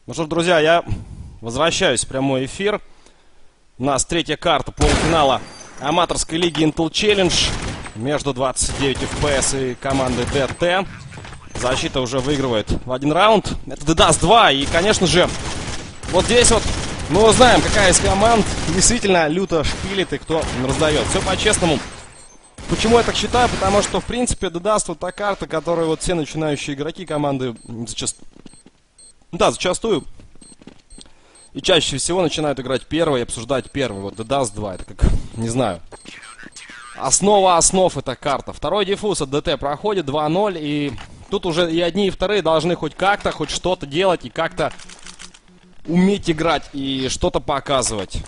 Ну что ж, друзья, я возвращаюсь в прямой эфир. У нас третья карта полуфинала аматорской лиги Intel Challenge между 29 FPS и командой DT. Защита уже выигрывает в один раунд. Это DDoS 2. И, конечно же, вот здесь вот мы узнаем, какая из команд действительно люто шпилит и кто раздает. Все по-честному. Почему я так считаю? Потому что, в принципе, DDoS вот та карта, которую вот все начинающие игроки команды зачастую и чаще всего начинают играть первой и обсуждать первый. Вот DDoS 2, это как, не знаю, основа основ эта карта. Второй диффуз от ДТ проходит 2-0, и тут уже и одни, и вторые должны хоть как-то, хоть что-то делать и как-то уметь играть и что-то показывать.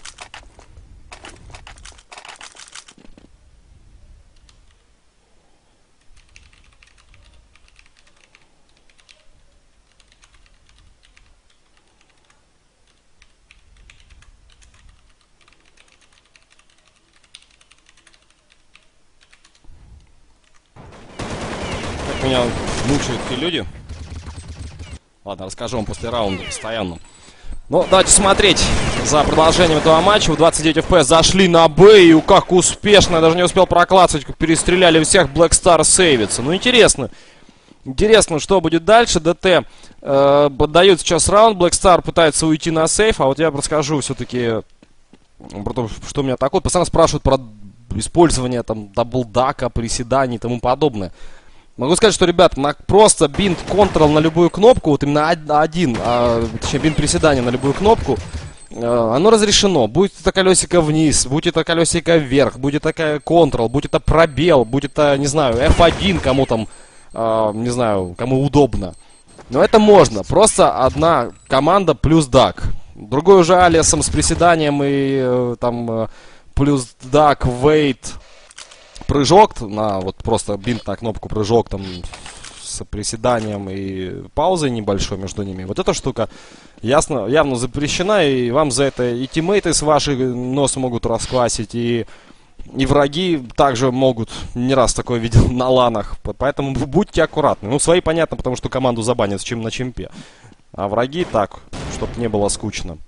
Меня мучают те люди. Ладно, расскажу вам после раунда постоянно. Ну, давайте смотреть за продолжением этого матча. В 29 FPS зашли на Б, и как успешно, я даже не успел проклацать, как перестреляли всех. Black Star сейвится. Ну, интересно. Интересно, что будет дальше. ДТ поддают сейчас раунд. Black Star пытается уйти на сейф, а вот я расскажу все-таки про то, что меня атакуют. Постоянно спрашивают про использование там даблдака, приседаний и тому подобное. Могу сказать, что, ребят, просто бинт Ctrl на любую кнопку, вот именно точнее, бинт приседания на любую кнопку, оно разрешено. Будь это колесико вниз, будь это колесико вверх, будь это Ctrl, будь это пробел, будь это, не знаю, F1, кому там, не знаю, кому удобно. Но это можно. Просто одна команда плюс дак. Другой уже алиасом с приседанием и там плюс дак, wait, прыжок на вот просто бинт на кнопку прыжок там с приседанием и паузой небольшой между ними. Вот эта штука явно запрещена, и вам за это и тиммейты с вашей нос могут расквасить, и враги также могут. Не раз такое видел на ланах. Поэтому будьте аккуратны. Ну, свои понятно, потому что команду забанят чем на чемпе. А враги так, чтобы не было скучно.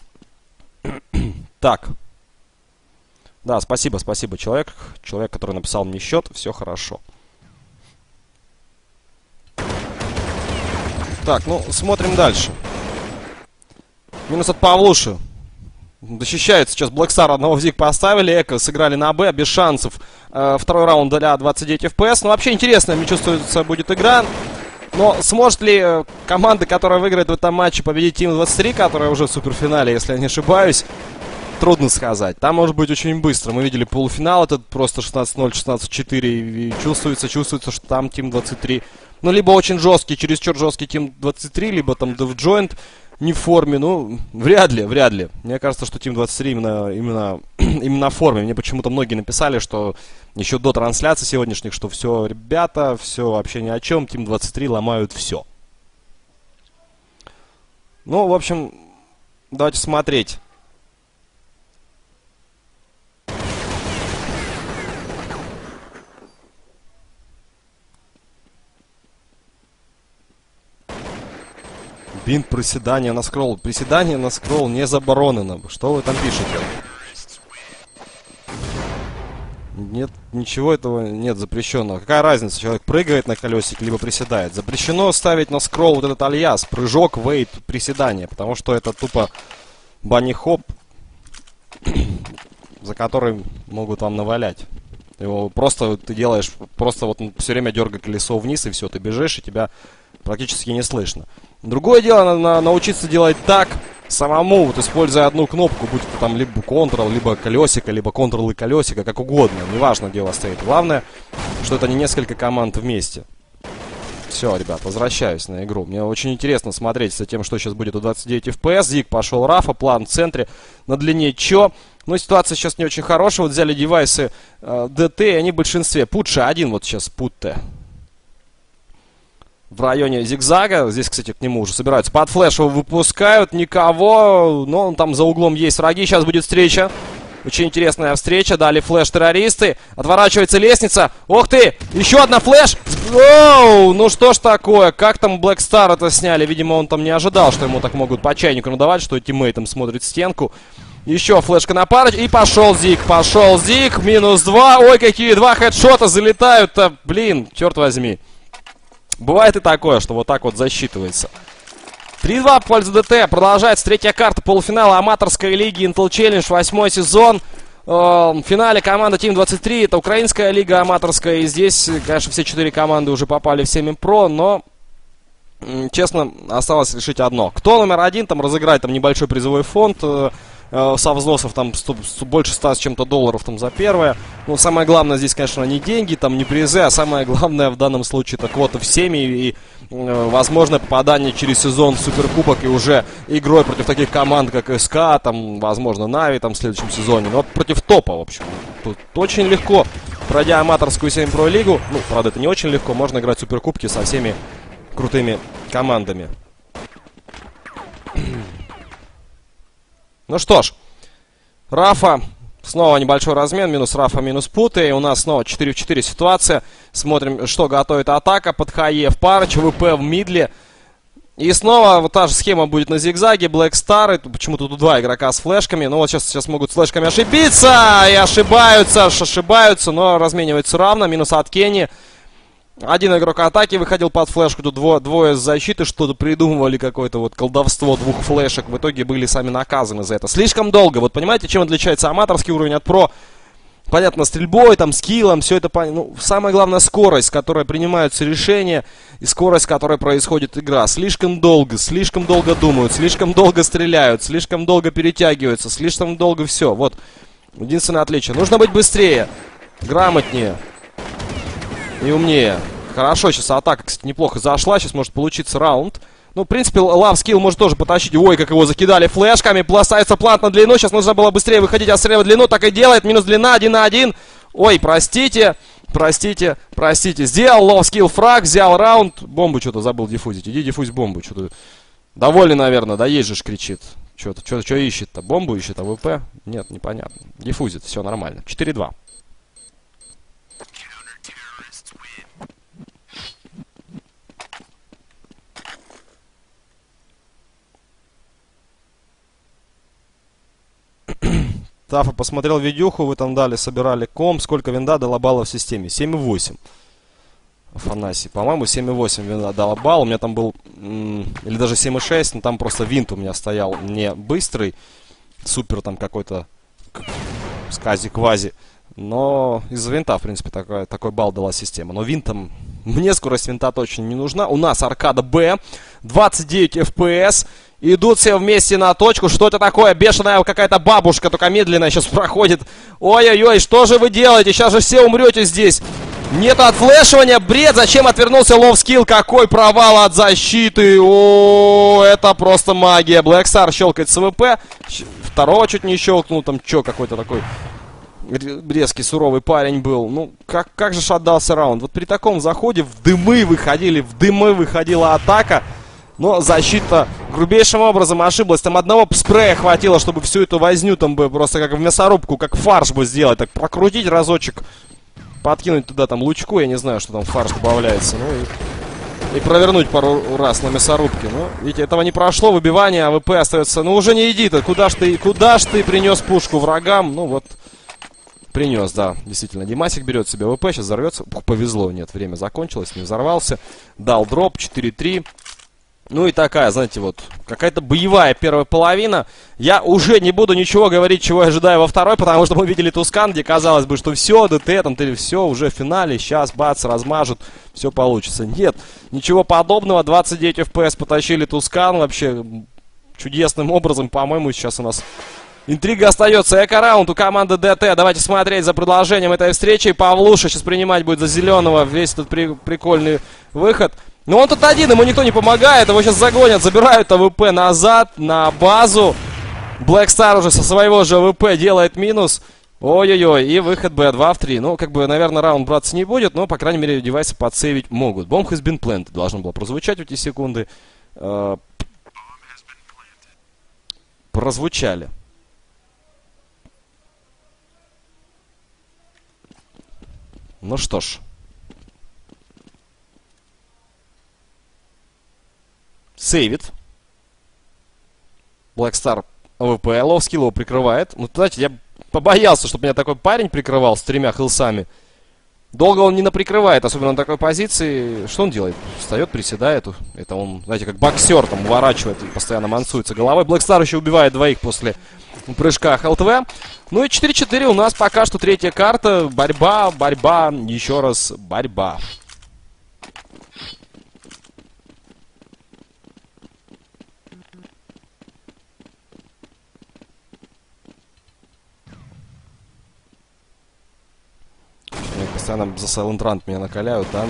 Так. Да, спасибо, человек, который написал мне счет, все хорошо. Так, ну, смотрим дальше. Минус от Павлуши. Защищает сейчас Black Star, одного в зиг поставили, Эко сыграли на Б, без шансов. Второй раунд для 29 FPS. Ну, вообще интересная, мне чувствуется, будет игра. Но сможет ли команда, которая выиграет в этом матче, победить Team 23, которая уже в суперфинале, если я не ошибаюсь? Трудно сказать. Там может быть очень быстро. Мы видели полуфинал, этот просто 16-0, 16-4. И чувствуется, что там Team 23. Ну, либо очень жесткий, чересчур жесткий Team 23, либо там DevJoint не в форме. Ну, вряд ли. Мне кажется, что Team 23 именно в форме. Мне почему-то многие написали, что еще до трансляции сегодняшних, что все, ребята, все вообще ни о чем. Team 23 ломают все. Ну, в общем, давайте смотреть. Бинт приседания на скролл. Приседание на скролл не заборонено. Что вы там пишете? Нет, ничего этого нет запрещенного. Какая разница? Человек прыгает на колесике, либо приседает. Запрещено ставить на скролл вот этот альяс. Прыжок, вейт, приседание. Потому что это тупо банни-хоп, за который могут вам навалять. Его просто ты делаешь, просто вот все время дергай колесо вниз, и все, ты бежишь, и тебя практически не слышно. Другое дело, научиться делать так самому, вот используя одну кнопку, будь это там либо Ctrl, либо колесико, либо Ctrl и колесико, как угодно, неважно, дело стоит. Главное, что это не несколько команд вместе. Все, ребят, возвращаюсь на игру. Мне очень интересно смотреть за тем, что сейчас будет у 29 FPS. Зиг пошел Рафа, план в центре, на длине Чо. Но ситуация сейчас не очень хорошая. Вот взяли девайсы ДТ, и они в большинстве. Путша один вот сейчас, Путте. В районе зигзага. Здесь, кстати, к нему уже собираются. Под флеш его выпускают. Никого. Но там за углом есть враги. Сейчас будет встреча. Очень интересная встреча. Дали флеш террористы. Отворачивается лестница. Ох ты! Еще одна флеш! Оу! Ну что ж такое? Как там Black Star это сняли? Видимо, он там не ожидал, что ему так могут по чайнику надавать, что тиммейтом смотрит стенку. Еще флешка на парочку. И пошел Зик. Пошел Зик. Минус 2. Ой, какие два хедшота залетают-то. Блин, черт возьми. Бывает и такое, что вот так вот засчитывается. 3-2 в пользу ДТ. Продолжается третья карта полуфинала аматорской лиги Intel Challenge, 8 сезон. В финале команда Team 23. Это украинская лига аматорская. И здесь, конечно, все 4 команды уже попали в 7 Pro, но, честно, осталось решить одно. Кто номер один, там разыграть там небольшой призовой фонд. Со взносов там больше 100 с чем-то долларов там за первое. Ну, самое главное здесь, конечно, не деньги, там не призы, а самое главное в данном случае это квота в семьи и возможное попадание через сезон в Суперкубок и уже игрой против таких команд, как СК, там, возможно, Нави там в следующем сезоне. Но вот против топа, в общем. Тут очень легко, пройдя аматорскую 7 Pro лигу, ну, правда, это не очень легко, можно играть в Суперкубки со всеми крутыми командами. Ну что ж, Рафа, снова небольшой размен, минус Рафа, минус Путы. И у нас снова 4 в 4 ситуация. Смотрим, что готовит атака под Хае в Парыч, ВП в мидле. И снова вот та же схема будет на зигзаге, Black Star. Почему-то тут два игрока с флешками. Ну вот сейчас могут с флешками ошибиться. И ошибаются, но размениваются равно. Минус от Кенни. Один игрок атаки выходил под флешку, тут двое с защиты что-то придумывали, какое-то вот колдовство двух флешек. В итоге были сами наказаны за это. Слишком долго. Вот понимаете, чем отличается аматорский уровень от про? Понятно, стрельбой, там, скиллом, все это понятно. Ну, самое главное, скорость, с которой принимаются решения, и скорость, с которой происходит игра. Слишком долго думают, слишком долго стреляют, слишком долго перетягиваются, слишком долго все. Вот, единственное отличие. Нужно быть быстрее, грамотнее и умнее. Хорошо, сейчас атака, кстати, неплохо зашла. Сейчас может получиться раунд. Ну, в принципе, Love Skill может тоже потащить. Ой, как его закидали флешками. Ставится плант на длину. Сейчас нужно было быстрее выходить, отстреливать длину. Так и делает. Минус длина, 1 на 1. Ой, простите. Сделал Love Skill фраг, взял раунд. Бомбу что-то забыл диффузить. Иди диффузь бомбу. Что-то довольный, наверное. Да есть же ж кричит. Что ищет-то? Бомбу ищет, а ВП? Нет, непонятно. Диффузит, все нормально. 4-2. Тафа посмотрел видюху, вы там дали, собирали комп. Сколько винда дала балла в системе? 7,8. Афанасий. По-моему, 7,8 винда дала балл. У меня там был, или даже 7,6, но там просто винт у меня стоял не быстрый. Супер там какой-то скази-квази. Но из-за винта, в принципе, такой балл дала система. Но винтом, мне скорость винта точно не нужна. У нас аркада Б. 29 FPS. Идут все вместе на точку. Что это такое? Бешеная какая-то бабушка, только медленно сейчас проходит. Ой-ой-ой, что же вы делаете? Сейчас же все умрете здесь. Нет отфлешивания. Бред. Зачем отвернулся Love Skill? Какой провал от защиты. О, это просто магия. Black Star щелкает с ВП. Второго чуть не щелкнул. Там что, какой-то такой резкий, суровый парень был. Ну, как же отдался раунд? Вот при таком заходе в дымы выходила атака. Но защита грубейшим образом ошиблась. Там одного спрея хватило, чтобы всю эту возню там бы просто как в мясорубку, как фарш бы сделать. Так прокрутить разочек, подкинуть туда там лучку, я не знаю, что там в фарш добавляется. Ну и провернуть пару раз на мясорубке. Ну, видите, этого не прошло, выбивание, АВП остается. Ну уже не иди-то, куда ж ты принес пушку врагам? Ну вот, принес, да, действительно. Димасик берет себе АВП, сейчас взорвется. Ух, повезло, нет, время закончилось, не взорвался. Дал дроп, 4-3. Ну и такая, знаете, вот, какая-то боевая первая половина. Я уже не буду ничего говорить, чего я ожидаю во второй, потому что мы видели Тускан, где казалось бы, что все, ДТ, там, все, уже в финале, сейчас, бац, размажут, все получится. Нет, ничего подобного, 29 FPS потащили Тускан, вообще чудесным образом, по-моему, сейчас у нас интрига остается. Эко-раунд у команды ДТ. Давайте смотреть за продолжением этой встречи. Павлуша сейчас принимать будет за зеленого весь этот прикольный выход. Но он тут один, ему никто не помогает. Его сейчас загонят, забирают АВП назад на базу. Black Star уже со своего же АВП делает минус. Ой-ой-ой, и выход Б, 2 в 3. Ну, как бы, наверное, раунд браться не будет, но, по крайней мере, девайсы подсейвить могут. Bomb has been planted. Должно было прозвучать в эти секунды. Прозвучали. Ну что ж. Сейвит. Blackstar АВП. Ловскилл его прикрывает. Ну, знаете, я побоялся, чтобы меня такой парень прикрывал с 3 хилсами. Долго он не наприкрывает, особенно на такой позиции. Что он делает? Встает, приседает. Это он, знаете, как боксер, там, уворачивает и постоянно мансуется головой. Blackstar еще убивает 2 после прыжка ХЛТВ. Ну и 4-4 у нас пока что 3-я карта. Борьба, борьба, еще раз борьба. Постоянно за Silent Run меня накаляют, да?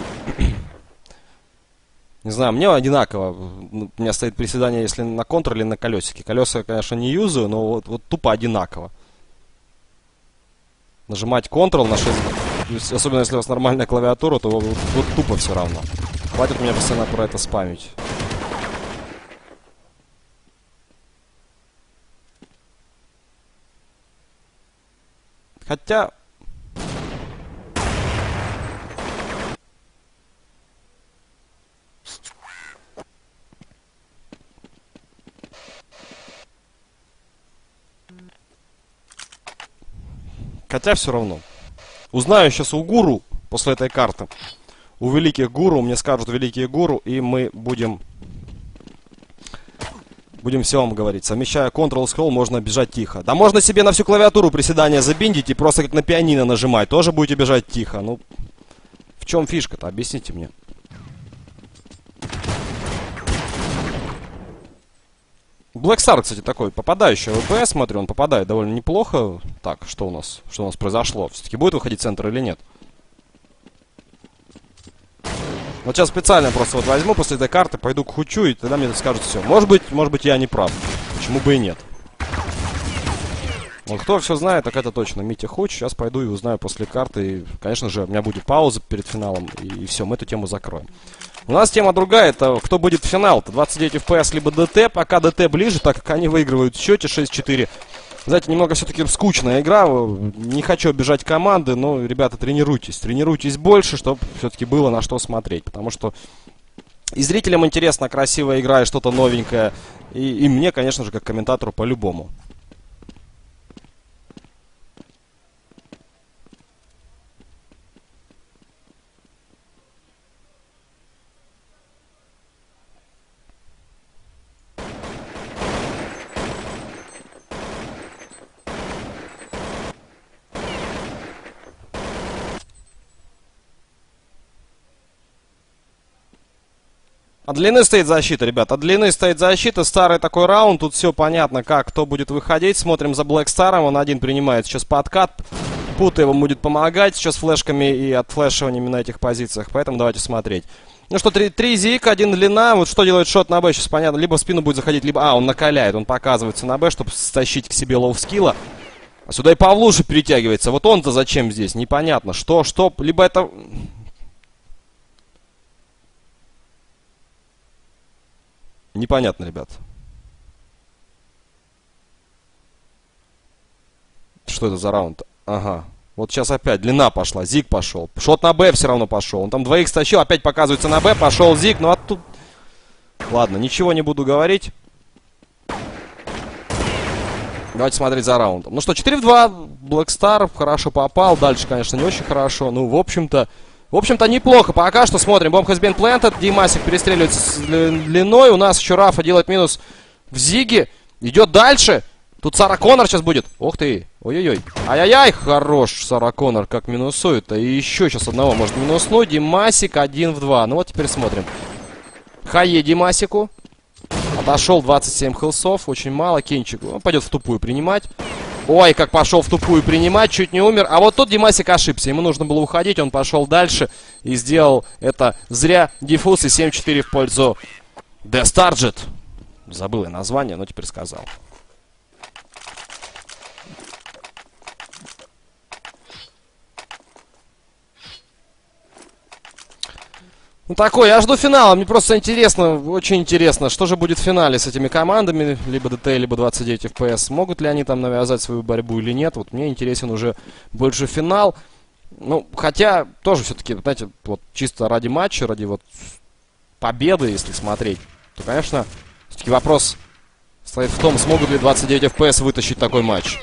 Не знаю, мне одинаково. У меня стоит приседание, если на контур или на колесике. Колеса я, конечно, не юзаю, но вот тупо одинаково. Нажимать Ctrl на 6, особенно если у вас нормальная клавиатура, то вот тупо все равно. Хватит меня постоянно про это спамить. Хотя... Хотя все равно. Узнаю сейчас у гуру после этой карты. У великих гуру. Мне скажут великие гуру. И мы будем все вам говорить. Совмещая Ctrl-Scroll, можно бежать тихо. Да можно себе на всю клавиатуру приседания забиндить и просто как на пианино нажимать. Тоже будете бежать тихо. Ну, в чем фишка-то? Объясните мне. Blackstar, кстати, такой попадающий ВПС, смотрю, он попадает довольно неплохо. Так, что у нас произошло? Все-таки будет выходить центр или нет? Вот сейчас специально просто вот возьму после этой карты, пойду к Хучу, и тогда мне скажут все. Может быть я не прав. Почему бы и нет? Вот кто все знает, так это точно Митя Хуч. Сейчас пойду и узнаю после карты. И, конечно же, у меня будет пауза перед финалом, и все, мы эту тему закроем. У нас тема другая, это кто будет в финал-то, 29 FPS либо ДТ, пока ДТ ближе, так как они выигрывают в счете 6-4. Знаете, немного все-таки скучная игра, не хочу обижать команды, но, ребята, тренируйтесь больше, чтобы все-таки было на что смотреть, потому что и зрителям интересно, красивая игра и что-то новенькое, и мне, конечно же, как комментатору по-любому. От длины стоит защита, ребят. От длины стоит защита. Старый такой раунд. Тут все понятно, как кто будет выходить. Смотрим за Blackstar. Он один принимает сейчас подкат. Пута его будет помогать сейчас флешками и отфлешиваниями на этих позициях. Поэтому давайте смотреть. Ну что, 3 зик, 1 длина. Вот что делает шот на Б, сейчас понятно. Либо в спину будет заходить, либо... он накаляет. Он показывается на Б, чтобы стащить к себе лоу-скилла. А сюда и Павлуша перетягивается. Вот он-то зачем здесь? Непонятно. Что? Либо это... Непонятно, ребят. Что это за раунд? Ага. Вот сейчас опять длина пошла. Зиг пошел. Шот на Б все равно пошел. Он там 2х стащил. Опять показывается на Б. Пошел Зиг. Ну а тут... Ладно, ничего не буду говорить. Давайте смотреть за раундом. Ну что, 4-2. Blackstar хорошо попал. Дальше, конечно, не очень хорошо. Ну, в общем-то, неплохо. Пока что смотрим. Bomb has been planted. Димасик перестреливает с длиной. У нас еще Рафа делает минус в Зиге. Идет дальше. Тут Сара Коннор сейчас будет. Ух ты. Ой-ой-ой. Ай-яй-яй. Хорош Сара Коннор как минусует. И еще сейчас одного может минуснуть. Димасик 1 в 2. Ну вот теперь смотрим. Хае Димасику. Отошел 27 хилсов. Очень мало. Кенчик. Он пойдет в тупую принимать. Ой, как пошел в тупую принимать. Чуть не умер. А вот тут Димасик ошибся. Ему нужно было уходить. Он пошел дальше. И сделал это зря. Диффуз и 7-4 в пользу Death Target. Забыл я название, но теперь сказал. Ну такой, я жду финала, мне просто интересно, очень интересно, что же будет в финале с этими командами, либо ДТ, либо 29 FPS. Могут ли они там навязать свою борьбу или нет, вот мне интересен уже больше финал. Ну, хотя, тоже все-таки, знаете, вот чисто ради матча, ради вот победы, если смотреть, то, конечно, все-таки вопрос стоит в том, смогут ли 29 FPS вытащить такой матч.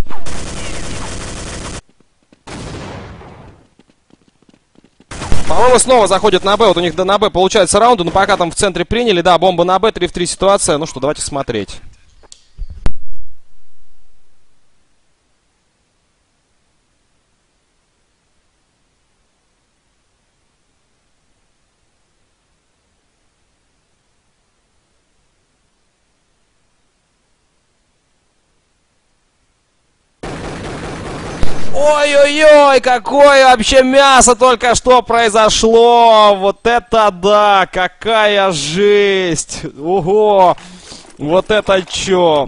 По-моему, снова заходит на Б. Вот у них на Б получается раунды, но пока там в центре приняли. Да, бомба на Б, 3 в 3 ситуация. Ну что, давайте смотреть. Ой-ой-ой, какое вообще мясо только что произошло. Вот это да, какая жесть. Ого, вот это чё.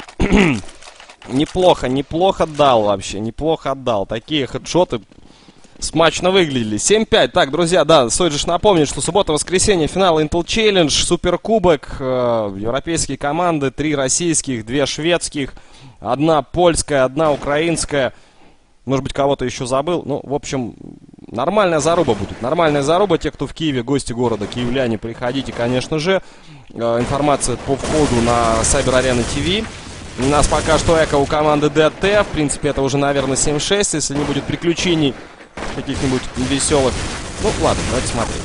Неплохо, неплохо дал вообще, неплохо отдал. Такие хедшоты смачно выглядели. 7-5. Так, друзья, да, стоит же напомнить, что суббота-воскресенье, финал Intel Challenge, суперкубок, европейские команды, 3 российских, 2 шведских, 1 польская, 1 украинская. Может быть, кого-то еще забыл. Ну, в общем, нормальная заруба будет. Нормальная заруба. Те, кто в Киеве, гости города, киевляне, приходите, конечно же. Информация по входу на Cyber Arena TV. У нас пока что эко у команды DT. В принципе, это уже, наверное, 7-6, если не будет приключений каких-нибудь веселых. Ну, ладно, давайте смотреть.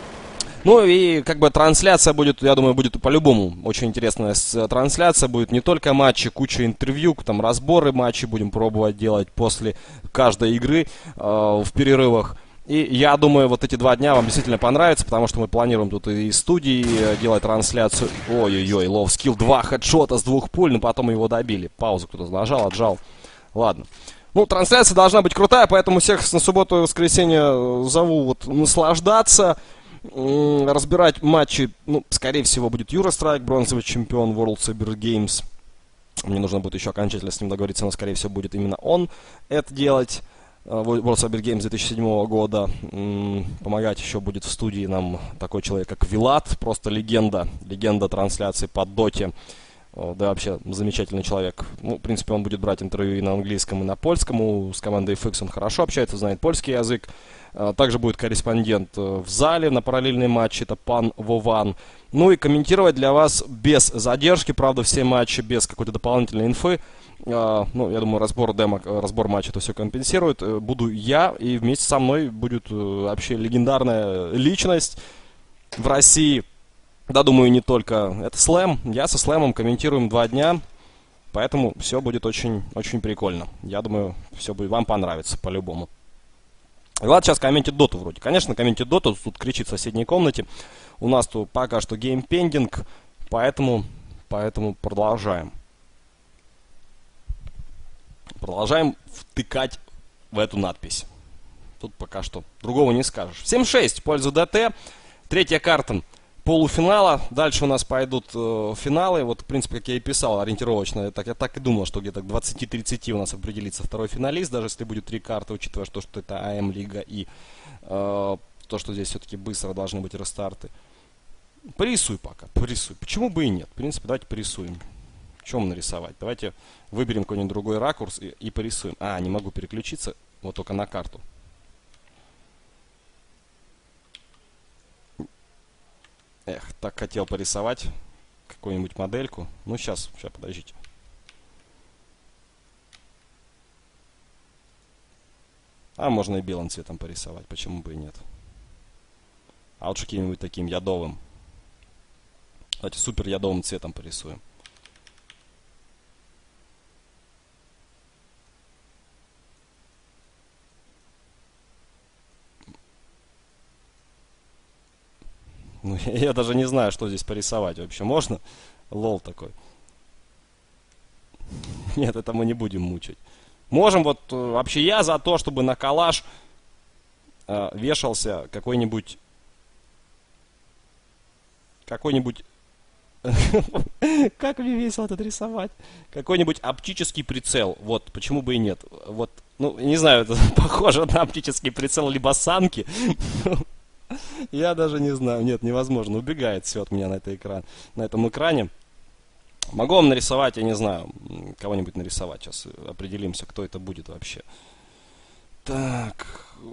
Ну и как бы трансляция будет, я думаю, будет по-любому очень интересная трансляция. Будет не только матчи, куча интервью, там разборы матчей будем пробовать делать после каждой игры в перерывах. И я думаю, вот эти 2 дня вам действительно понравится, потому что мы планируем тут и из студии делать трансляцию. Ой-ой-ой, лов скилл, 2 хедшота с 2 пуль, но потом его добили. Паузу кто-то нажал, отжал. Ладно. Ну, трансляция должна быть крутая, поэтому всех на субботу и воскресенье зову вот наслаждаться. Разбирать матчи, ну, скорее всего, будет Юра Страйк, бронзовый чемпион World Cyber Games. Мне нужно будет еще окончательно с ним договориться, но, скорее всего, будет именно он это делать. World Cyber Games 2007 года. Помогать еще будет в студии нам такой человек, как Вилат, просто легенда. Легенда трансляции по доте. Да, вообще замечательный человек. Ну, в принципе, он будет брать интервью и на английском, и на польском. С командой FX он хорошо общается, знает польский язык. Также будет корреспондент в зале на параллельный матч. Это пан Вован. Ну и комментировать для вас без задержки. Правда, все матчи без какой-то дополнительной инфы. Ну, я думаю, разбор матча это все компенсирует. Буду я, и вместе со мной будет вообще легендарная личность в России. Да, думаю, не только. Это Слэм. Я со Слэмом комментируем 2 дня. Поэтому все будет очень, очень прикольно. Я думаю, все будет вам понравится по-любому. Влад сейчас комментит доту вроде. Конечно, комментит доту. Тут кричит в соседней комнате. У нас тут пока что геймпендинг. Поэтому продолжаем. Продолжаем втыкать в эту надпись. Тут пока что другого не скажешь. 7-6 в пользу ДТ. 3-я карта полуфинала. Дальше у нас пойдут финалы. Вот, в принципе, как я и писал, ориентировочно. Я так и думал, что где-то к 20-30 у нас определится второй финалист. Даже если будет 3 карты, учитывая, что это АМ-лига и то, что здесь все-таки быстро должны быть рестарты. Порисуй пока, порисуй. Почему бы и нет? В принципе, давайте порисуем. Чем нарисовать? Давайте выберем какой-нибудь другой ракурс и порисуем. Не могу переключиться. Вот только на карту. Эх, так хотел порисовать какую-нибудь модельку. Ну, сейчас, подождите. Можно и белым цветом порисовать. Почему бы и нет? А лучше каким-нибудь таким ядовым. Давайте супер ядовым цветом порисуем. Ну, я даже не знаю, что здесь порисовать вообще. Можно? Лол такой. Нет, это мы не будем мучить. Можем вот... Вообще я за то, чтобы на коллаж вешался какой-нибудь... Как мне весело это рисовать. Какой-нибудь оптический прицел. Вот, почему бы и нет. Вот, ну, не знаю, это похоже на оптический прицел либо санки. Я даже не знаю. Нет, невозможно. Убегает все от меня на этом экране. Могу вам нарисовать, я не знаю, кого-нибудь нарисовать. Сейчас определимся, кто это будет вообще. Так.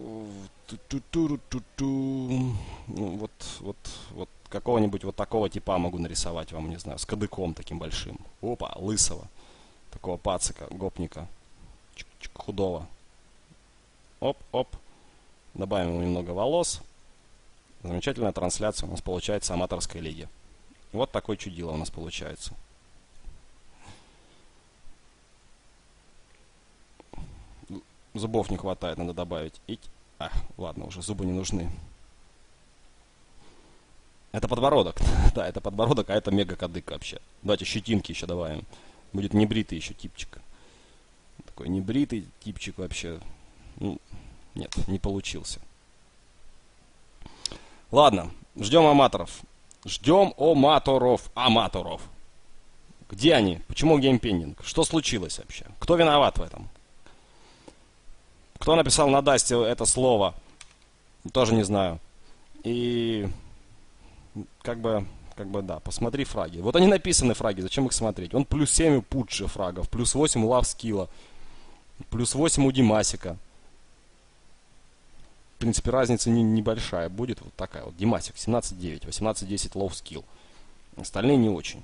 Ну, вот какого-нибудь вот такого типа могу нарисовать вам, не знаю, с кадыком таким большим. Опа, лысого. Такого пацика, гопника. Худого. Оп-оп. Добавим ему немного волос. Замечательная трансляция у нас получается аматорской лиги. Вот такой чудило у нас получается. Зубов не хватает, надо добавить. Ладно, уже зубы не нужны. Это подбородок. Да, это подбородок, а это мега-кадык вообще. Давайте щетинки еще добавим. Будет небритый еще типчик. Такой небритый типчик вообще. Ну, нет, не получился. Ладно, ждем аматоров. Ждем аматоров. Где они? Почему геймпендинг? Что случилось вообще? Кто виноват в этом? Кто написал на Дасте это слово? Тоже не знаю. И как бы да, посмотри фраги. Вот они написаны фраги, зачем их смотреть? Он плюс 7 у Пуджи фрагов, плюс 8 у Лавскилла, плюс 8 у Димасика. В принципе, разница небольшая будет. Вот такая вот. Димасик 17-9, 18-10 лоу-скилл. Остальные не очень.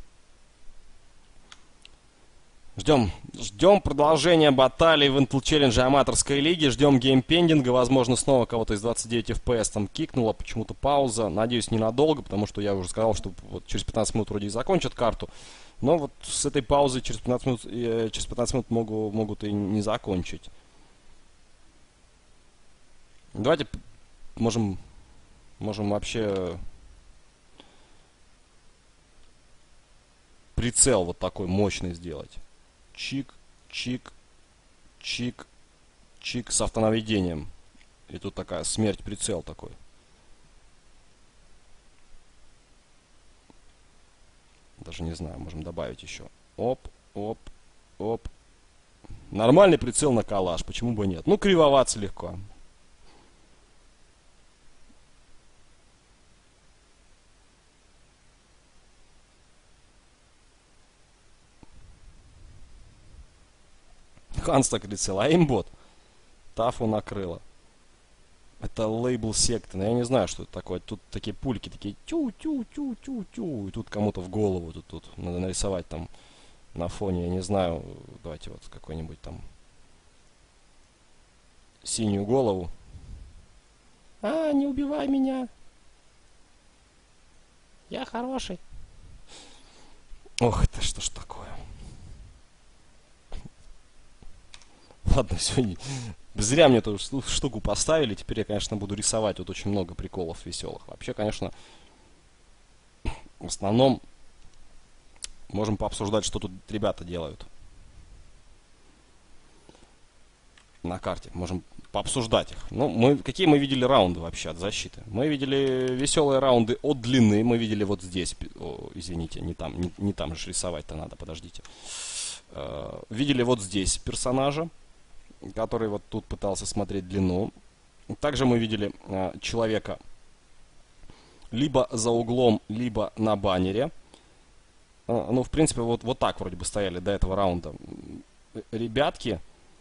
Ждем продолжения баталий в Intel Challenge аматорской лиги. Ждем геймпендинга. Возможно, снова кого-то из 29 FPS там кикнуло. Почему-то пауза. Надеюсь, ненадолго, потому что я уже сказал, что вот через 15 минут вроде и закончат карту. Но вот с этой паузой через 15 минут могут и не закончить. Давайте можем вообще прицел вот такой мощный сделать. Чик, чик, чик, чик с автонаведением. И тут такая смерть прицел такой. Даже не знаю, можем добавить еще. Оп, оп, оп. Нормальный прицел на калаш, почему бы нет? Ну, кривоваться легко. Ханстак прицел, а имбот. Тафу накрыло. Это лейбл секты, но я не знаю, что это такое. Тут такие пульки, такие тю-тю-тю-тю-тю. И тут кому-то в голову, тут надо нарисовать там на фоне, я не знаю. Давайте вот какой-нибудь там синюю голову. Не убивай меня. Я хороший. Ох, это что ж такое. Ладно, сегодня зря мне эту штуку поставили. Теперь я, конечно, буду рисовать. Вот очень много приколов веселых. Вообще, конечно, в основном можем пообсуждать, что тут ребята делают на карте. Можем пообсуждать их. Ну, какие мы видели раунды вообще от защиты? Мы видели веселые раунды от длины. Мы видели вот здесь. Извините, не там же рисовать-то надо, подождите. Видели вот здесь персонажа, который вот тут пытался смотреть длину. Также мы видели человека либо за углом, либо на баннере. Ну, в принципе, вот так вроде бы стояли до этого раунда ребятки.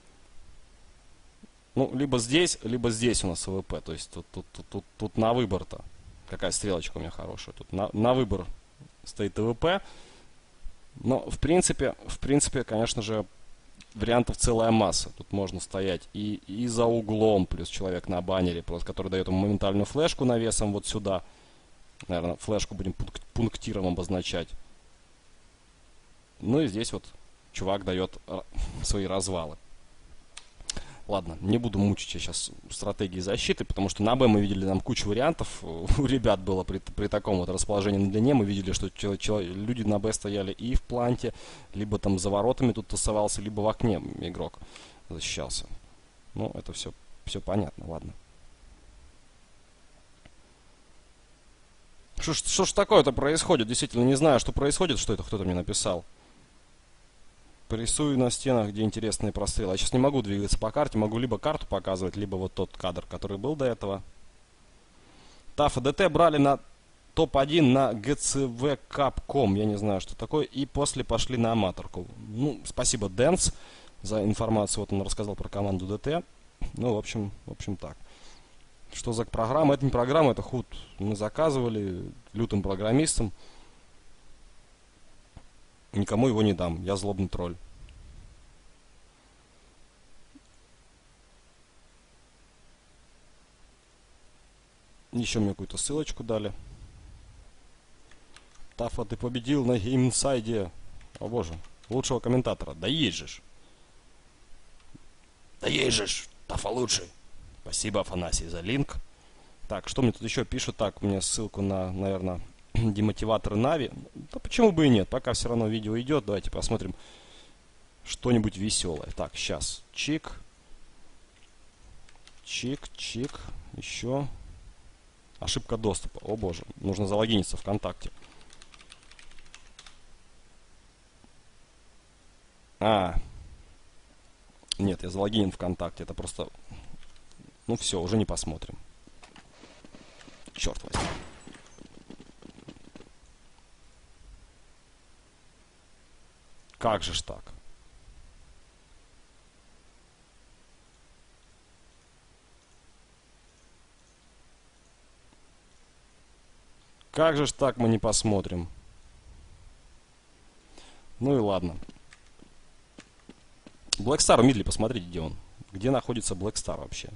Ну, либо здесь у нас АВП. То есть тут на выбор-то. Какая стрелочка у меня хорошая. Тут на выбор стоит АВП. Но, в принципе, конечно же, вариантов целая масса. Тут можно стоять и за углом, плюс человек на баннере, просто который дает ему моментальную флешку навесом вот сюда. Наверное, флешку будем пунктиром обозначать. Ну и здесь вот чувак дает свои развалы. Ладно, не буду мучить я сейчас стратегии защиты, потому что на Б мы видели там кучу вариантов. У ребят было при таком вот расположении на длине. Мы видели, что люди на Б стояли и в планте, либо там за воротами тут тусовался, либо в окне игрок защищался. Ну, это все понятно, ладно. Что ж такое-то происходит? Действительно, не знаю, что происходит, что это кто-то мне написал. Порисую на стенах, где интересные прострелы. Я сейчас не могу двигаться по карте. Могу либо карту показывать, либо вот тот кадр, который был до этого. ТАФ и ДТ брали на топ-1 на gcvcup.com. Я не знаю, что такое. И после пошли на аматорку. Ну, спасибо, Дэнс, за информацию. Вот он рассказал про команду ДТ. Ну, в общем так. Что за программа? Это не программа, это худ. Мы заказывали лютым программистам. Никому его не дам. Я злобный тролль. Еще мне какую-то ссылочку дали. Тафа, ты победил на геймсайде. О боже. Лучшего комментатора. Да есть же. Да есть же. Тафа лучший. Спасибо, Афанасий, за линк. Так, что мне тут еще пишут? Так, у меня ссылку на, наверное, демотиваторы Нави. Да почему бы и нет? Пока все равно видео идет. Давайте посмотрим что-нибудь веселое. Так, сейчас. Чик. Чик, чик. Еще. Ошибка доступа. О боже. Нужно залогиниться ВКонтакте. Нет, я залогинен ВКонтакте. Это просто... Ну все, уже не посмотрим. Черт возьми. Как же ж так? Как же ж так мы не посмотрим? Ну и ладно. Black Star Мидли, посмотрите, где он. Где находится Black Star вообще?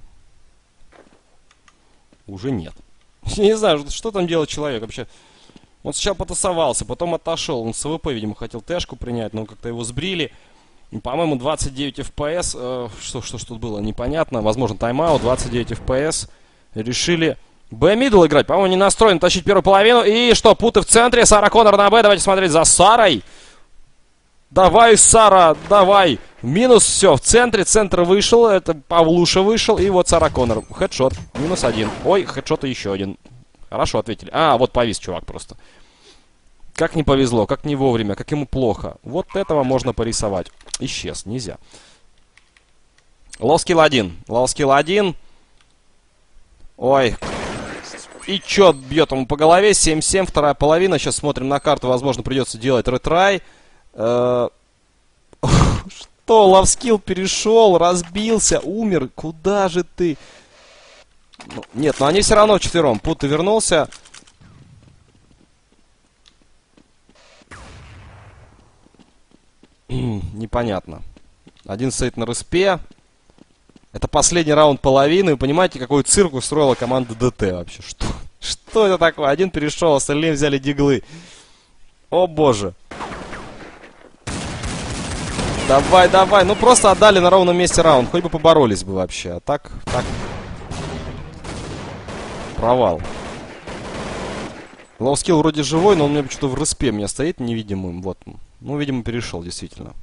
Уже нет. Я не знаю, что там делает человек вообще. Он сначала потасовался, потом отошел. Он с АВП, видимо, хотел тэшку принять, но как-то его сбрили. По-моему, 29 FPS. Что тут было, непонятно. Возможно, тайм-аут. 29 FPS. Решили Б-мидл играть. По-моему, не настроен тащить первую половину. И что, путы в центре. Сара Коннор на Б. Давайте смотреть за Сарой. Давай, Сара, давай. Минус, все, в центре. Центр вышел. Это Павлуша вышел. И вот Сара Коннор. Хедшот. Минус один. Ой, хедшот и еще один. Хорошо ответили. А, вот повис чувак просто. Как не повезло, как не вовремя, как ему плохо. Вот этого можно порисовать. Исчез, нельзя. Лоскил 1. Лоскил 1. Ой. И чё бьет ему по голове? 7-7, вторая половина. Сейчас смотрим на карту. Возможно, придется делать ретрай. Что? Лавскилл перешел, разбился, умер. Куда же ты? Ну, нет, но они все равно вчетвером. Пута вернулся. Непонятно. Один стоит на респе. Это последний раунд половины. Вы понимаете, какой цирк устроила команда ДТ вообще? Что это такое? Один перешел, остальные взяли диглы. О боже. Давай, давай. Ну просто отдали на ровном месте раунд. Хоть бы поборолись бы вообще. А так. Провал. Лоускилл вроде живой, но он у меня почему-то в респе меня стоит невидимым. Вот. Ну, видимо, перешел, действительно.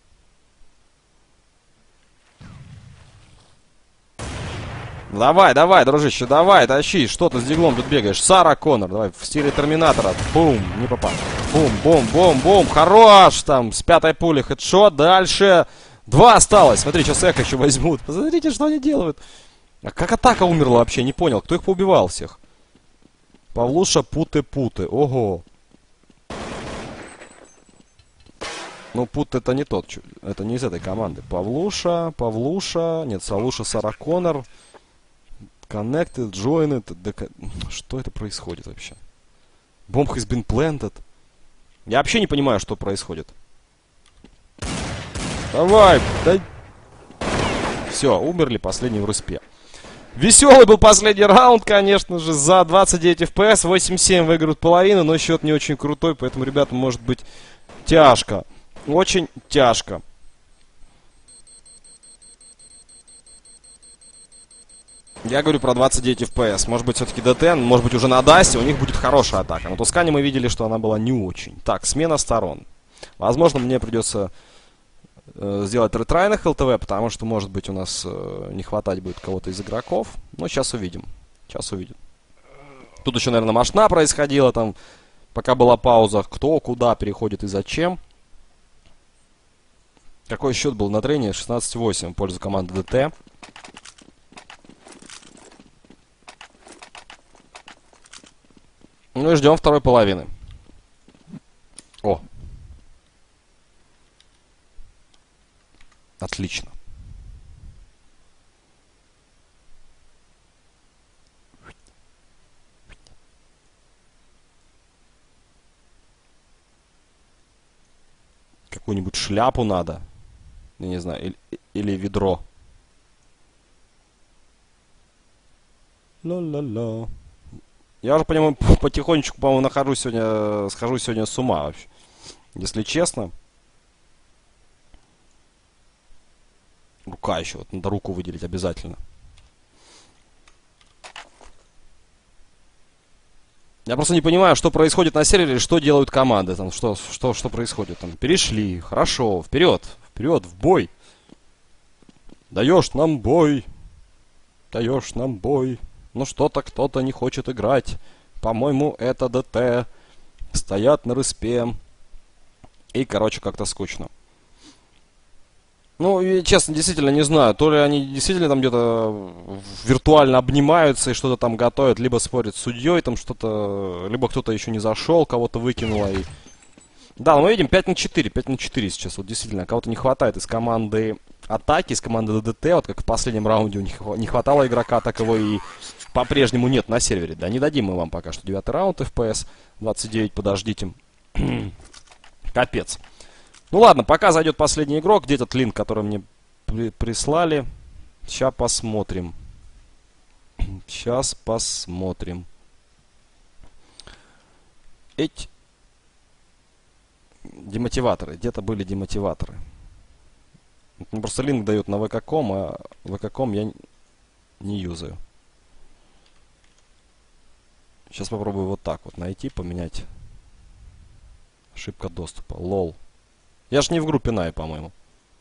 Давай, давай, дружище, давай, тащи. Что ты с диглом тут бегаешь? Сара Коннор, давай, в стиле Терминатора. Бум, не попал. Бум, бум, бум, бум. Хорош там, с пятой пули хедшот. Дальше. 2 осталось. Смотри, сейчас эхо еще возьмут. Посмотрите, что они делают. А как атака умерла вообще? Не понял. Кто их поубивал всех? Павлуша, путы. Ого. Ну, Пут это не тот. Это не из этой команды. Павлуша. Нет, Савлуша, Сара Коннор. Connected, joined. Что это происходит вообще? Bomb has been planted. Я вообще не понимаю, что происходит. Давай. Да... Все, умерли, последний в респе. Веселый был последний раунд, конечно же, за 29 FPS. 8-7 выиграют половину, но счет не очень крутой, поэтому, ребята, может быть тяжко. Очень тяжко. Я говорю про 29 FPS. Может быть, все-таки ДТ, может быть, уже на Дасте у них будет хорошая атака. На Тускане мы видели, что она была не очень. Так, смена сторон. Возможно, мне придется сделать ретрай на ХЛТВ, потому что, может быть, у нас не хватать будет кого-то из игроков. Но сейчас увидим. Сейчас увидим. Тут еще, наверное, машина происходила там, пока была пауза. Кто, куда переходит и зачем. Какой счет был на трене? 16-8 в пользу команды ДТ. Ну и ждем второй половины. О. Отлично. какую-нибудь шляпу надо. Я не знаю, или ведро. Ла-ла-ла. Я уже, понимаю, потихонечку, по-моему, схожу сегодня с ума вообще. Если честно. Рука еще, вот надо руку выделить обязательно. Я просто не понимаю, что происходит на сервере, что делают команды, там, что происходит. Там, перешли, хорошо, вперед, в бой. Даешь нам бой. Ну что-то кто-то не хочет играть. По-моему, это ДТ. Стоят на респе. И, короче, как-то скучно. Ну, и, честно, действительно не знаю. То ли они действительно там где-то виртуально обнимаются и что-то там готовят, либо спорят с судьей, там что-то... Либо кто-то еще не зашел, кого-то выкинуло. И... Да, мы видим 5 на 4 сейчас. Вот действительно, кого-то не хватает из команды атаки, из команды ДДТ. Вот как в последнем раунде у них не хватало игрока, так его и по-прежнему нет на сервере. Да, не дадим мы вам пока что 9 раунд FPS. 29, подождите. Капец. Ну ладно, пока зайдет последний игрок. Где этот линк, который мне прислали? Сейчас посмотрим. Эть. Демотиваторы. Где-то были демотиваторы. Просто линк дают на vk.com, а vk.com я не юзаю. Сейчас попробую вот так вот найти, поменять. Ошибка доступа. Лол. Я ж не в группе Най, по-моему.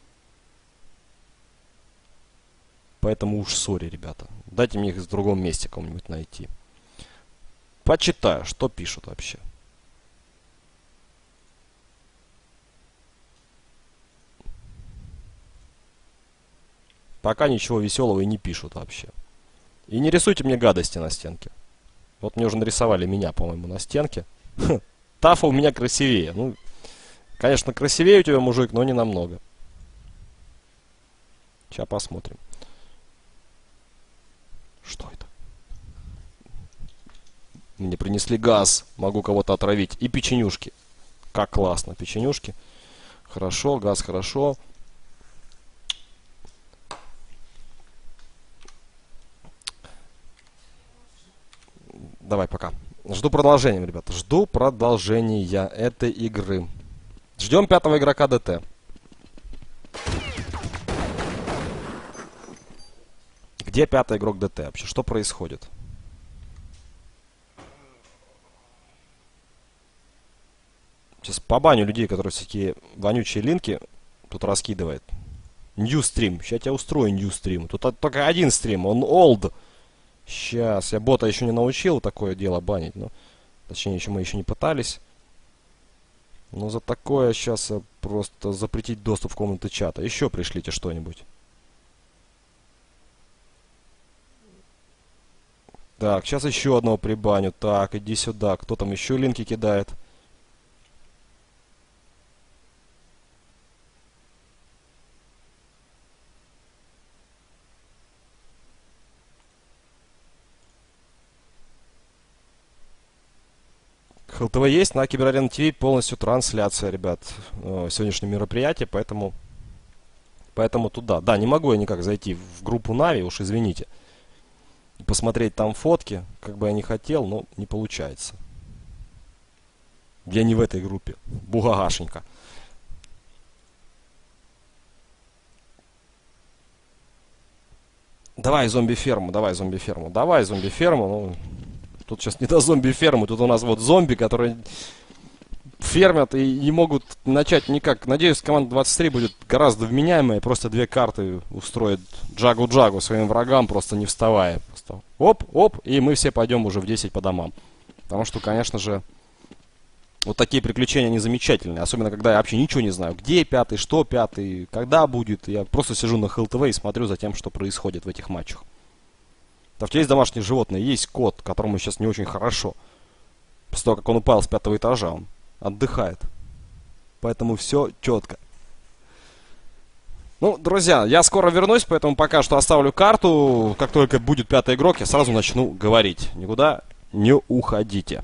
Поэтому уж сори, ребята. Дайте мне их в другом месте кому-нибудь найти. Почитаю, что пишут вообще. Пока ничего веселого и не пишут вообще. И не рисуйте мне гадости на стенке. Вот мне уже нарисовали меня, по-моему, на стенке. Тафа у меня красивее. Ну, конечно, красивее у тебя, мужик, но не намного. Сейчас посмотрим. Что это? Мне принесли газ. Могу кого-то отравить. И печенюшки. Как классно. Печенюшки. Хорошо, газ хорошо. Давай, пока. Жду продолжения, ребята. Жду продолжения этой игры. Ждем 5-го игрока ДТ. Где 5-й игрок ДТ вообще? Что происходит? Сейчас побаню людей, которые всякие вонючие линки тут раскидывает. New Stream. Сейчас я тебя устрою New Stream. Тут только один стрим. Он old. Сейчас. Я бота еще не научил такое дело банить. Но, точнее, мы еще не пытались. Но за такое сейчас просто запретить доступ в комнаты чата. Еще пришлите что-нибудь. Так, сейчас еще одного прибаню. Так, иди сюда. Кто там еще линки кидает? ХЛТВ есть, на Киберарена ТВ полностью трансляция, ребят, сегодняшнего мероприятия, поэтому туда. Да, не могу я никак зайти в группу Нави, уж извините. Посмотреть там фотки, как бы я не хотел, но не получается. Я не в этой группе. Бугагашенька. Давай зомби-ферму. Ну, тут сейчас не до зомби-фермы, тут у нас вот зомби, которые фермят и не могут начать никак. Надеюсь, команда 23 будет гораздо вменяемая, просто 2 карты устроит джагу-джагу своим врагам, просто не вставая. Просто оп, и мы все пойдем уже в 10 по домам. Потому что, конечно же, вот такие приключения, они замечательные. Особенно, когда я вообще ничего не знаю. Где 5-й, что 5-й, когда будет. Я просто сижу на ХЛТВ и смотрю за тем, что происходит в этих матчах. Там есть домашние животные, есть кот, которому сейчас не очень хорошо. После того, как он упал с 5-го этажа, он отдыхает. Поэтому все четко. Ну, друзья, я скоро вернусь, поэтому пока что оставлю карту. Как только будет 5-й игрок, я сразу начну говорить. Никуда не уходите.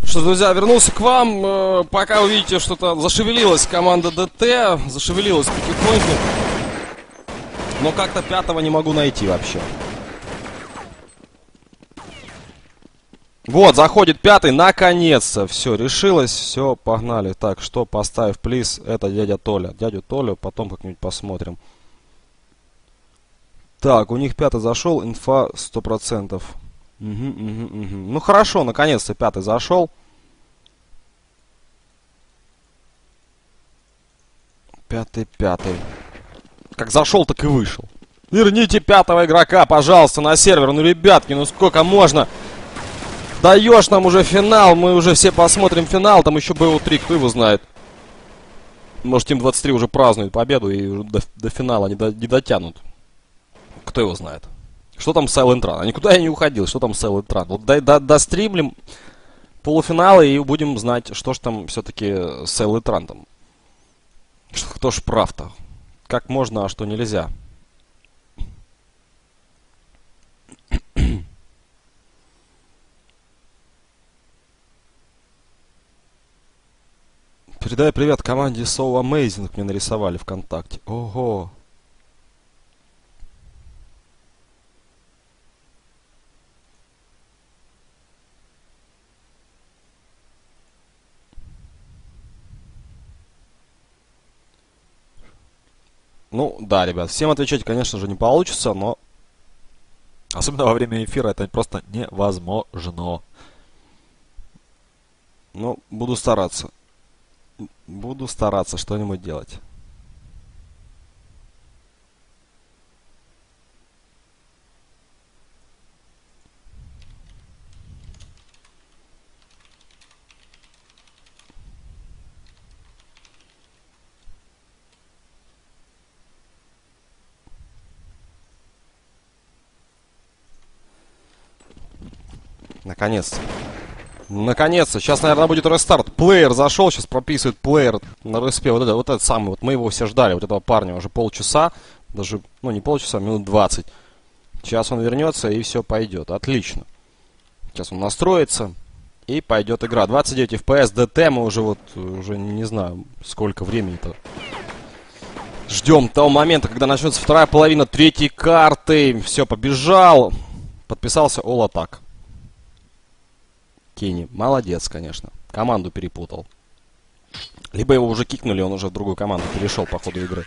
Что, друзья, вернулся к вам. Пока увидите, что-то зашевелилась команда ДТ. Зашевелилась потихоньку. Но как-то пятого не могу найти вообще. Вот, заходит пятый, наконец-то. Все, решилось, все, погнали. Так, что, поставив, плиз, это дядя Толя. Дядю Толю потом как-нибудь посмотрим. Так, у них пятый зашел, инфа 100%. Ну хорошо, наконец-то пятый зашел. Пятый. Как зашел, так и вышел. Верните пятого игрока, пожалуйста, на сервер. Ну, ребятки, ну сколько можно? Даешь нам уже финал, мы уже все посмотрим финал. Там еще БО3, кто его знает. Может, Тим 23 уже празднует победу и до финала не дотянут. Кто его знает. Что там с Silent Run? А никуда я не уходил. Что там с Silent Run? Вот достримлим полуфинала и будем знать, что ж там все-таки с Silent Run там. Кто ж прав-то? Как можно, а что нельзя? Передай привет команде So Amazing, мне нарисовали ВКонтакте. Ого! Ну, да, ребят, всем отвечать, конечно же, не получится, но... Особенно во время эфира это просто невозможно. Ну, буду стараться. Буду стараться что-нибудь делать. Наконец-то. Наконец-то. Сейчас, наверное, будет рестарт. Плеер зашел, сейчас прописывает плеер на респе. Вот этот самый. Вот мы его все ждали. Вот этого парня уже полчаса. Даже, ну, не полчаса, минут 20. Сейчас он вернется и все пойдет. Отлично. Сейчас он настроится. И пойдет игра. 29 FPS, ДТ. Мы уже уже не знаю, сколько времени-то. Ждем того момента, когда начнется вторая половина третьей карты. Все, побежал. Подписался All Attack. Кенни. Молодец, конечно. Команду перепутал. Либо его уже кикнули, он уже в другую команду перешел по ходу игры.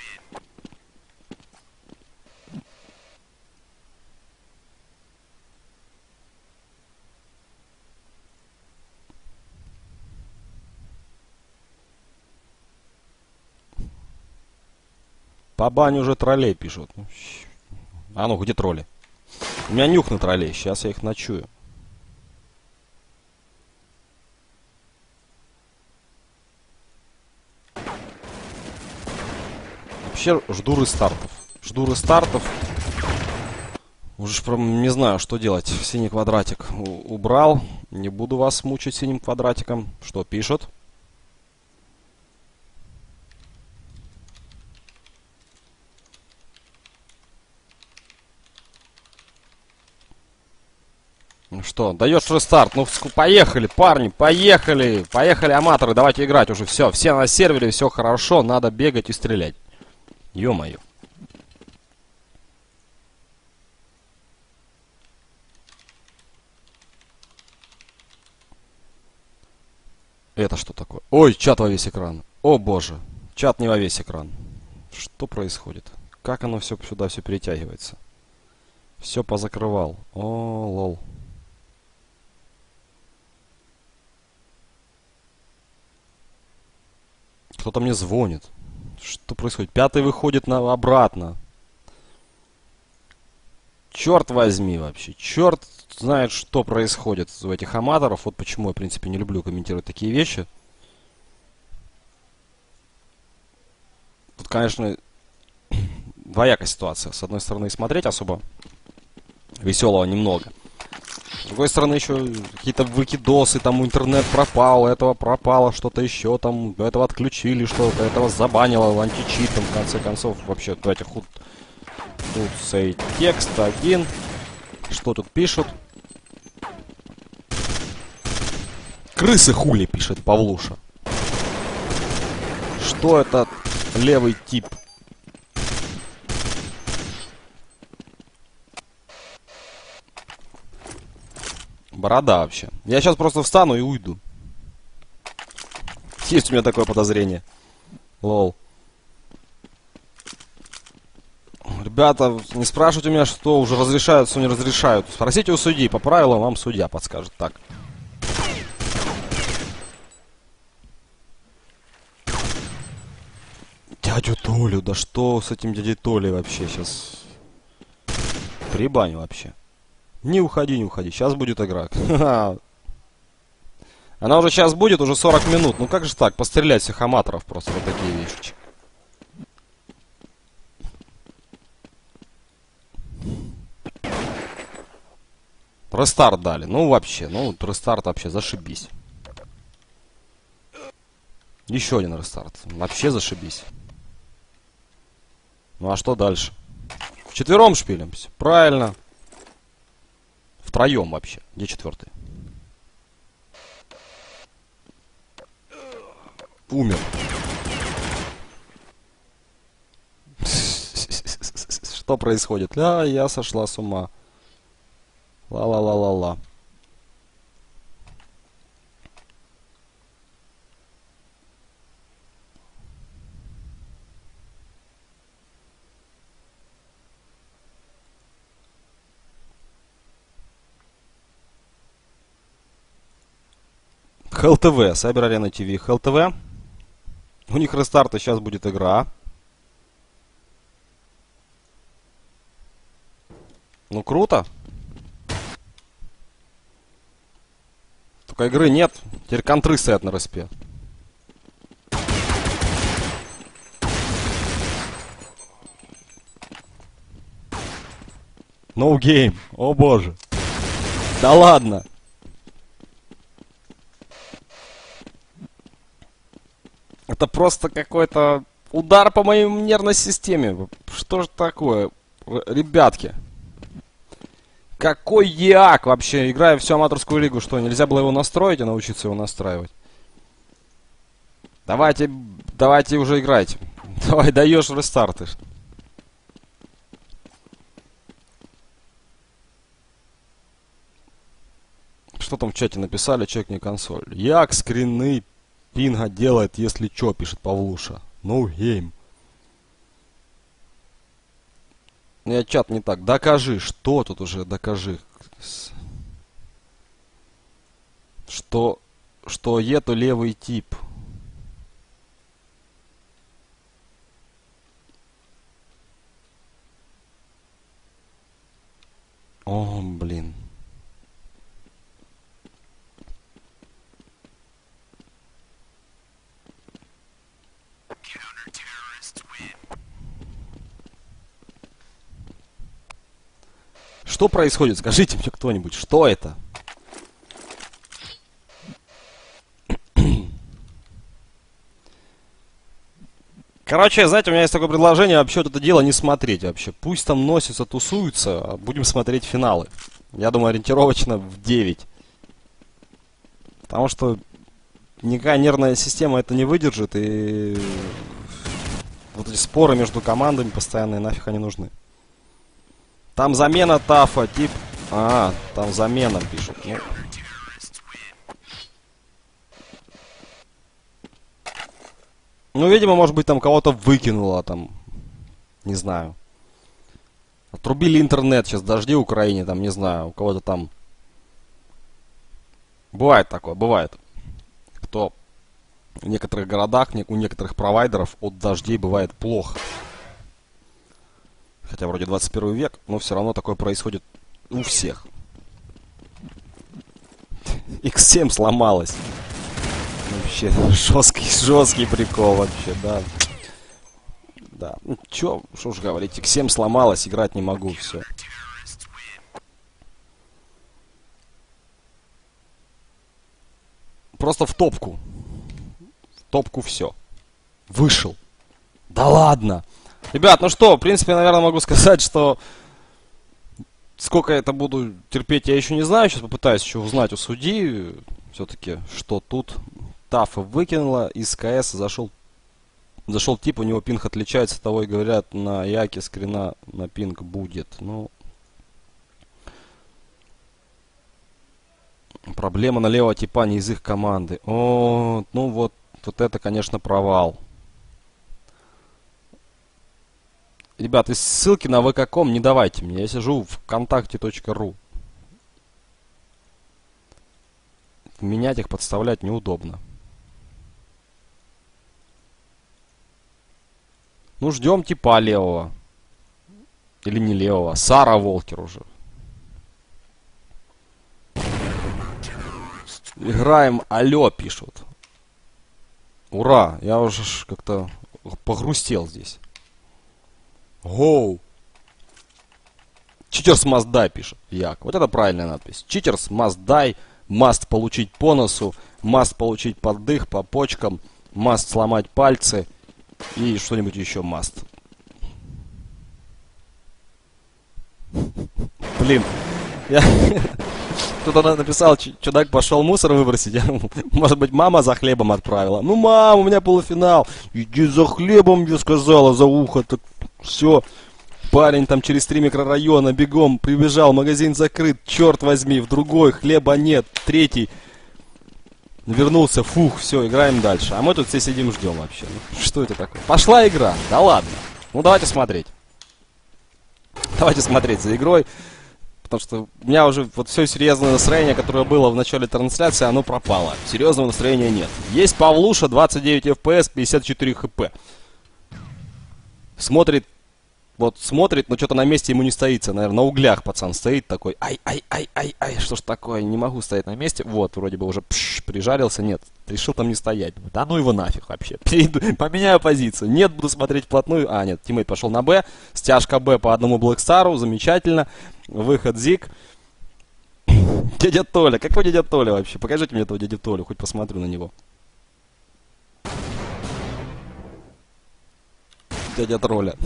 По бане уже троллей пишут. А ну, где тролли? У меня нюх на троллей. Сейчас я их ночую. Вообще жду рестартов. Жду рестартов. Уже прям не знаю, что делать. Синий квадратик убрал. Не буду вас мучить синим квадратиком. Что пишут? Ну что, даешь рестарт. Ну, поехали, парни, поехали. Поехали, аматоры, давайте играть уже. Все на сервере, все хорошо. Надо бегать и стрелять. Ё-моё. Это что такое? Ой, чат во весь экран. О боже. Чат не во весь экран. Что происходит? Как оно все сюда все перетягивается? Все позакрывал. О, лол. Кто-то мне звонит. Что происходит? Пятый выходит обратно. Черт возьми вообще. Черт знает, что происходит у этих аматоров. Вот почему я, в принципе, не люблю комментировать такие вещи. Тут, конечно, двоякая ситуация. С одной стороны, смотреть особо веселого немного. С другой стороны, еще какие-то выкидосы, там интернет пропал, этого пропало, что-то еще, там, этого отключили, что-то, этого забанило, античитом, в конце концов. Вообще, давайте тут сей текст один. Что тут пишут? Крысы хули, пишет Павлуша. Что это левый тип? Борода вообще. Я сейчас просто встану и уйду. Есть у меня такое подозрение. Лол. Ребята, не спрашивайте меня, что уже разрешают, что не разрешают. Спросите у судьи. По правилам вам судья подскажет. Так. Дядю Толю, да что с этим дядей Толей вообще сейчас? Прибань вообще. Не уходи, не уходи. Сейчас будет игра. Она уже сейчас будет, уже 40 минут. Ну как же так? Пострелять всех аматоров просто. Вот такие вещи. Рестарт дали. Ну вообще. Ну рестарт вообще зашибись. Еще один рестарт. Вообще зашибись. Ну а что дальше? Вчетвером шпилимся. Правильно. Втроем вообще. Где четвертый? Умер. Что происходит? Я сошла с ума. Ла-ла-ла-ла-ла. ХЛТВ, Сайбер Арена ТВ, ХЛТВ. У них рестарт, и сейчас будет игра. Ну круто. Только игры нет. Теперь контры стоят на респе. No game. О боже. Да ладно. Это просто какой-то удар по моей нервной системе. Что же такое? Ребятки. Какой ЕАК вообще? Играя всю аматорскую лигу, что, нельзя было его настроить и научиться его настраивать? Давайте уже играйте. Давай, даешь рестарты. Что там в чате написали? Чекни консоль. ЕАК скрины пинга делает, если чё, пишет Павлуша. No game. Я чат не так. Докажи. Что тут уже? Докажи. Что это левый тип. О, блин. Что происходит? Скажите мне кто-нибудь, что это? Короче, знаете, у меня есть такое предложение вообще вот это дело не смотреть вообще. Пусть там носятся, тусуются, а будем смотреть финалы. Я думаю, ориентировочно в 9. Потому что никакая нервная система это не выдержит, и вот эти споры между командами постоянные нафиг они нужны. Там замена Тафа, тип... там замена пишут. Ну, видимо, может быть, там кого-то выкинуло, там... Не знаю. Отрубили интернет, сейчас дожди в Украине, там, не знаю, у кого-то там... Бывает такое, бывает. Кто в некоторых городах, у некоторых провайдеров от дождей бывает плохо. Хотя вроде 21 век, но все равно такое происходит у всех. X7 сломалась. Вообще, жесткий прикол вообще, да. Да, ну что уж говорить, X7 сломалась, играть не могу, все. Просто в топку. В топку все. Вышел. Да ладно. Ребят, ну что, в принципе, наверное, могу сказать, что сколько я это буду терпеть, я еще не знаю. Сейчас попытаюсь еще узнать у судьи. Все-таки, что тут? Тафа выкинула, из КС зашел тип, у него пинг отличается от того, и говорят, на Яке скрина на пинг будет. Ну, проблема на левого типа не из их команды. О, ну вот это, конечно, провал. Ребят, ссылки на vk.com не давайте мне. Я сижу в вконтакте.ру. Менять их, подставлять неудобно. Ну, ждем типа левого. Или не левого. Сара Волкер уже. Играем алло, пишут. Ура! Я уже как-то погрустел здесь. Гоу! Cheaters must die, пишет Як. Вот это правильная надпись. Cheaters must die. Must получить по носу. Must получить под дых, по почкам. Must сломать пальцы. И что-нибудь еще must. Блин. Кто-то написал, чудак пошел мусор выбросить. Может быть, мама за хлебом отправила. Ну, мам, у меня полуфинал. Иди за хлебом, я сказала, за ухо. Так все. Парень там через 3 микрорайона бегом прибежал, магазин закрыт, черт возьми, в другой, хлеба нет, третий. Вернулся, фух, все, играем дальше. А мы тут все сидим, ждем вообще. Ну, что это такое? Пошла игра, да ладно. Ну, давайте смотреть. Давайте смотреть за игрой. Потому что у меня уже вот все серьезное настроение, которое было в начале трансляции, оно пропало. Серьезного настроения нет. Есть Павлуша, 29 FPS, 54 хп. Смотрит, но что-то на месте ему не стоится. Наверное, на углях пацан стоит такой. Ай, что ж такое, не могу стоять на месте. Вот, вроде бы уже прижарился. Нет, решил там не стоять. Да ну его нафиг вообще. Поменяю позицию. Нет, буду смотреть вплотную. А, нет, тиммейт пошел на Б. Стяжка Б по одному Блэкстару. Замечательно. Выход Зиг. Дядя Толя. Какой дядя Толя вообще? Покажите мне этого дядю Толю, хоть посмотрю на него. Дядя Тролля.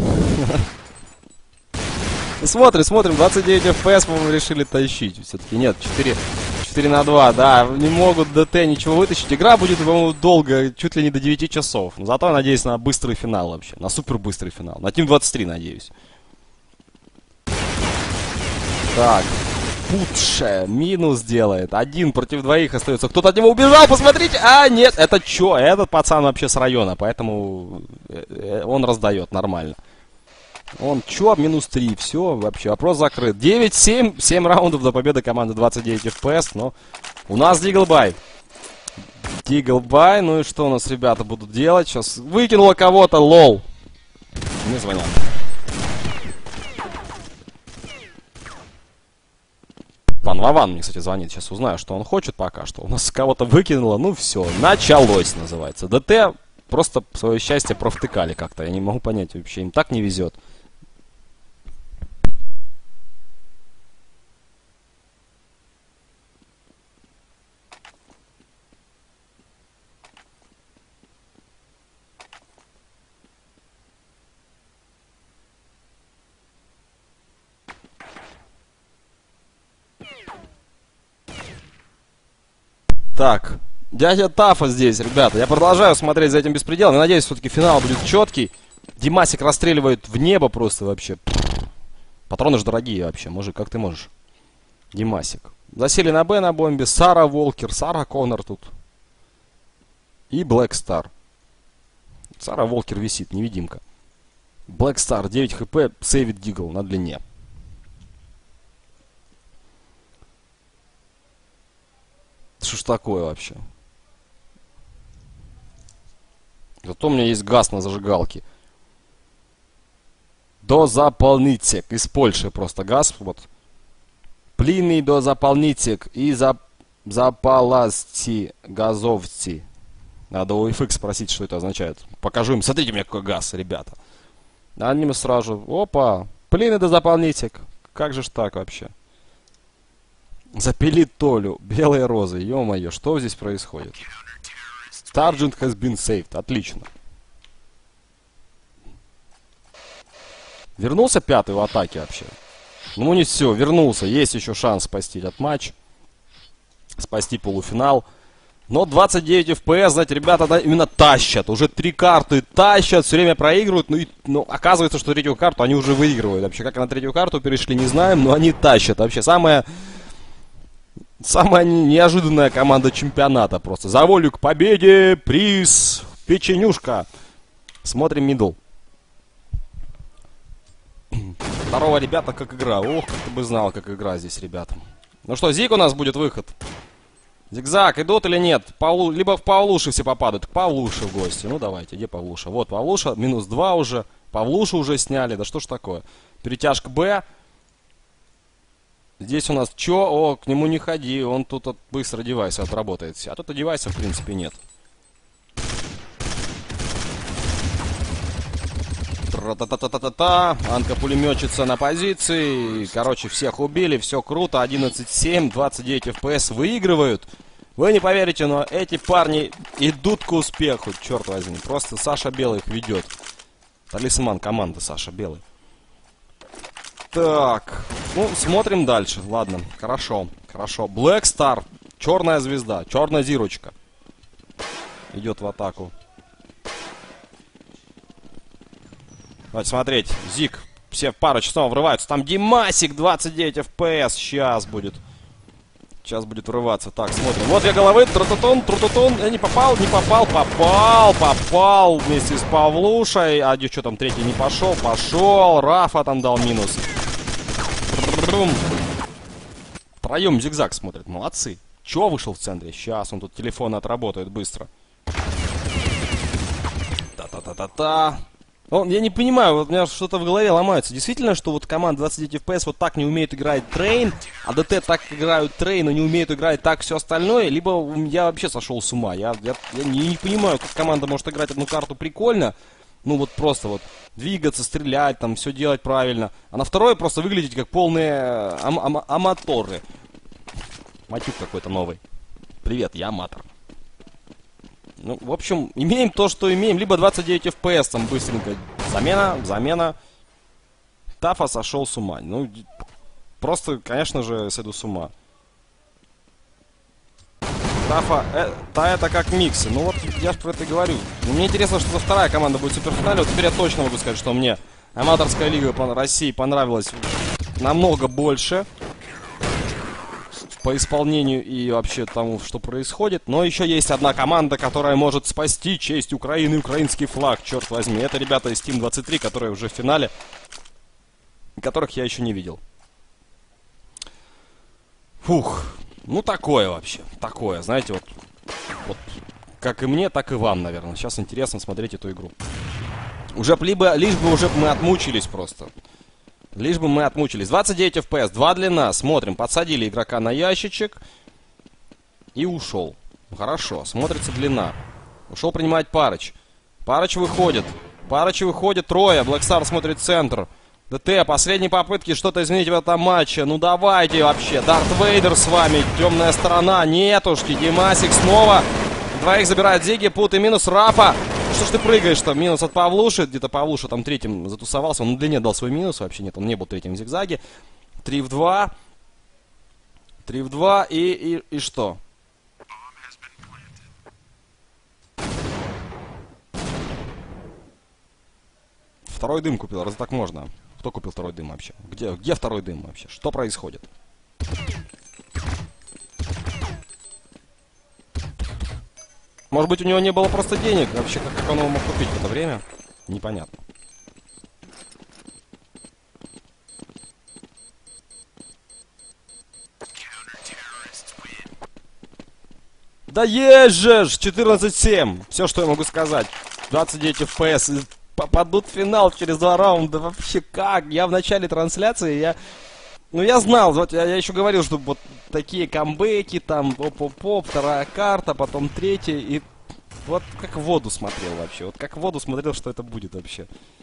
Смотрим, 29 FPS, по-моему, решили тащить. Все-таки нет, 4 на 2, да, не могут ДТ ничего вытащить. Игра будет, по-моему, долго, чуть ли не до 9 часов. Но зато я надеюсь на быстрый финал вообще, на супер быстрый финал. На Team 23 надеюсь. Так, Путше минус делает. 1 против 2 остается. Кто-то от него убежал, посмотрите. А, нет, это чё? Этот пацан вообще с района, поэтому он раздает нормально. Он чё? Минус 3. Все, вообще, вопрос закрыт. 9-7. 7 раундов до победы команды 29 FPS. Но у нас Диглбай. Диглбай. Ну и что у нас ребята будут делать? Сейчас выкинула кого-то. Лол. Мне звонят. Пан Вован мне, кстати, звонит. Сейчас узнаю, что он хочет пока что. У нас кого-то выкинуло. Ну все, началось, называется. ДТ просто свое счастье провтыкали как-то. Я не могу понять вообще. Им так не везет. Так, дядя Тафа здесь, ребята. Я продолжаю смотреть за этим беспределом. Я надеюсь, все-таки финал будет четкий. Димасик расстреливает в небо просто вообще. Патроны же дорогие вообще. Мужик, как ты можешь? Димасик. Засели на Б на бомбе. Сара Волкер, Сара Коннор тут. И Блэк Стар. Сара Волкер висит, невидимка. Блэк Стар, 9 хп, сейвит Дигл на длине. Что ж такое вообще? Зато у меня есть газ на зажигалке. Дозаполнитик. Из Польши просто газ. Вот. Плинный дозаполнитик. И запаласти газовцы. Надо у FX спросить, что это означает. Покажу им. Смотрите, у меня какой газ, ребята. Они сразу. Опа. Плинный дозаполнитик. Как же ж так вообще? Запилит Толю. Белые розы. Ё-моё, что здесь происходит? Sergeant has been saved. Отлично. Вернулся пятый в атаке вообще. Ну не все, вернулся. Есть еще шанс спасти этот матч. Спасти полуфинал. Но 29 FPS, знаете, ребята именно тащат. Уже 3 карты тащат, все время проигрывают. Ну, оказывается, что третью карту они уже выигрывают. Вообще, как на третью карту перешли, не знаем, но они тащат. Вообще, самая неожиданная команда чемпионата просто. За волю к победе, приз, печенюшка. Смотрим мидл. Второго, ребята, как игра. Ох, как ты бы знал, как игра здесь, ребята. Ну что, Зиг у нас будет выход. Зигзаг, идут или нет? Либо в Павлуши все попадают. К Павлуше в гости. Ну давайте, где Павлуша? Вот Павлуша, минус 2 уже. Павлушу уже сняли. Да что ж такое? Перетяжка Б. Здесь у нас чё? О, к нему не ходи. Он тут быстро девайсы отработает. А тут девайсов в принципе нет. Тра-та-та-та-та-та. Анка-пулеметчица на позиции. Короче, всех убили, все круто. 11-7, 29 FPS выигрывают. Вы не поверите, но эти парни идут к успеху. Черт возьми, просто Саша Белый их ведет. Талисман команды Саша Белый. Так, ну, смотрим дальше. Ладно, хорошо, хорошо. Black Star, черная звезда, черная зирочка. Идет в атаку. Давайте смотреть. Зиг. Все в пару часов врываются. Там Димасик, 29 FPS. Сейчас будет. Сейчас будет врываться. Так, смотрим. Вот я головы. Трутутун, трутутун. Не попал, не попал. Попал, попал. Вместе с Павлушей. А что там, третий не пошел? Пошел. Рафа там дал минус. Втроем Зигзаг смотрит. Молодцы. Че вышел в центре? Сейчас он тут телефон отработает быстро. Та-та-та-та-та. Ну, я не понимаю, вот у меня что-то в голове ломается. Действительно, что вот команда 29 FPS вот так не умеет играть Трейн, а ДТ так играют Трейн, но не умеют играть так все остальное, либо я вообще сошел с ума. Я не понимаю, как команда может играть одну карту прикольно, ну вот просто вот двигаться, стрелять, там все делать правильно, а на второй просто выглядеть как полные аматоры. Матюк какой-то новый. Привет, я аматор. Ну, в общем, имеем то, что имеем. Либо 29 FPS там быстренько. Замена. Тафа сошел с ума. Ну, просто, конечно же, сойду с ума. Тафа, это как миксы. Ну вот, я же про это и говорю. Мне интересно, что вторая команда будет в суперфинале. Вот теперь я точно могу сказать, что мне аматорская лига по России понравилась намного больше. По исполнению и вообще тому, что происходит. Но еще есть одна команда, которая может спасти честь Украины и украинский флаг, черт возьми. Это ребята из Team 23, которые уже в финале, которых я еще не видел. Фух, ну такое вообще, такое, знаете, вот как и мне, так и вам, наверное. Сейчас интересно смотреть эту игру. Лишь бы уже мы отмучились просто. Лишь бы мы отмучились. 29 FPS, 2 длина. Смотрим, подсадили игрока на ящичек. И ушел. Хорошо, смотрится длина. Ушел принимать Парыч. Парыч выходит. Трое. Блэкстар смотрит центр. ДТ, последние попытки что-то изменить в этом матче. Ну давайте вообще. Дарт Вейдер с вами. Темная сторона. Нетушки. Димасик снова. Двоих забирает Зиги. Пут и минус Рафа. Что ж ты прыгаешь-то? Минус от Павлуши. Где-то Павлуша там третьим затусовался. Он на длине дал свой минус. Вообще нет, он не был третьим в зигзаге. 3 в 2. 3 в 2. И что? Второй дым купил. Раз так можно. Кто купил второй дым вообще? Где второй дым вообще? Что происходит? Может быть, у него не было просто денег. Вообще, как он его мог купить в это время? Непонятно. Да есть же! 14-7! Все, что я могу сказать. 29 FPS. Попадут в финал через 2 раунда. Вообще как? Я в начале трансляции, я знал, вот я еще говорил, что вот такие камбэки, там, оп-оп-оп, вторая карта, потом третья, и вот как в воду смотрел вообще, вот как в воду смотрел, что это будет вообще.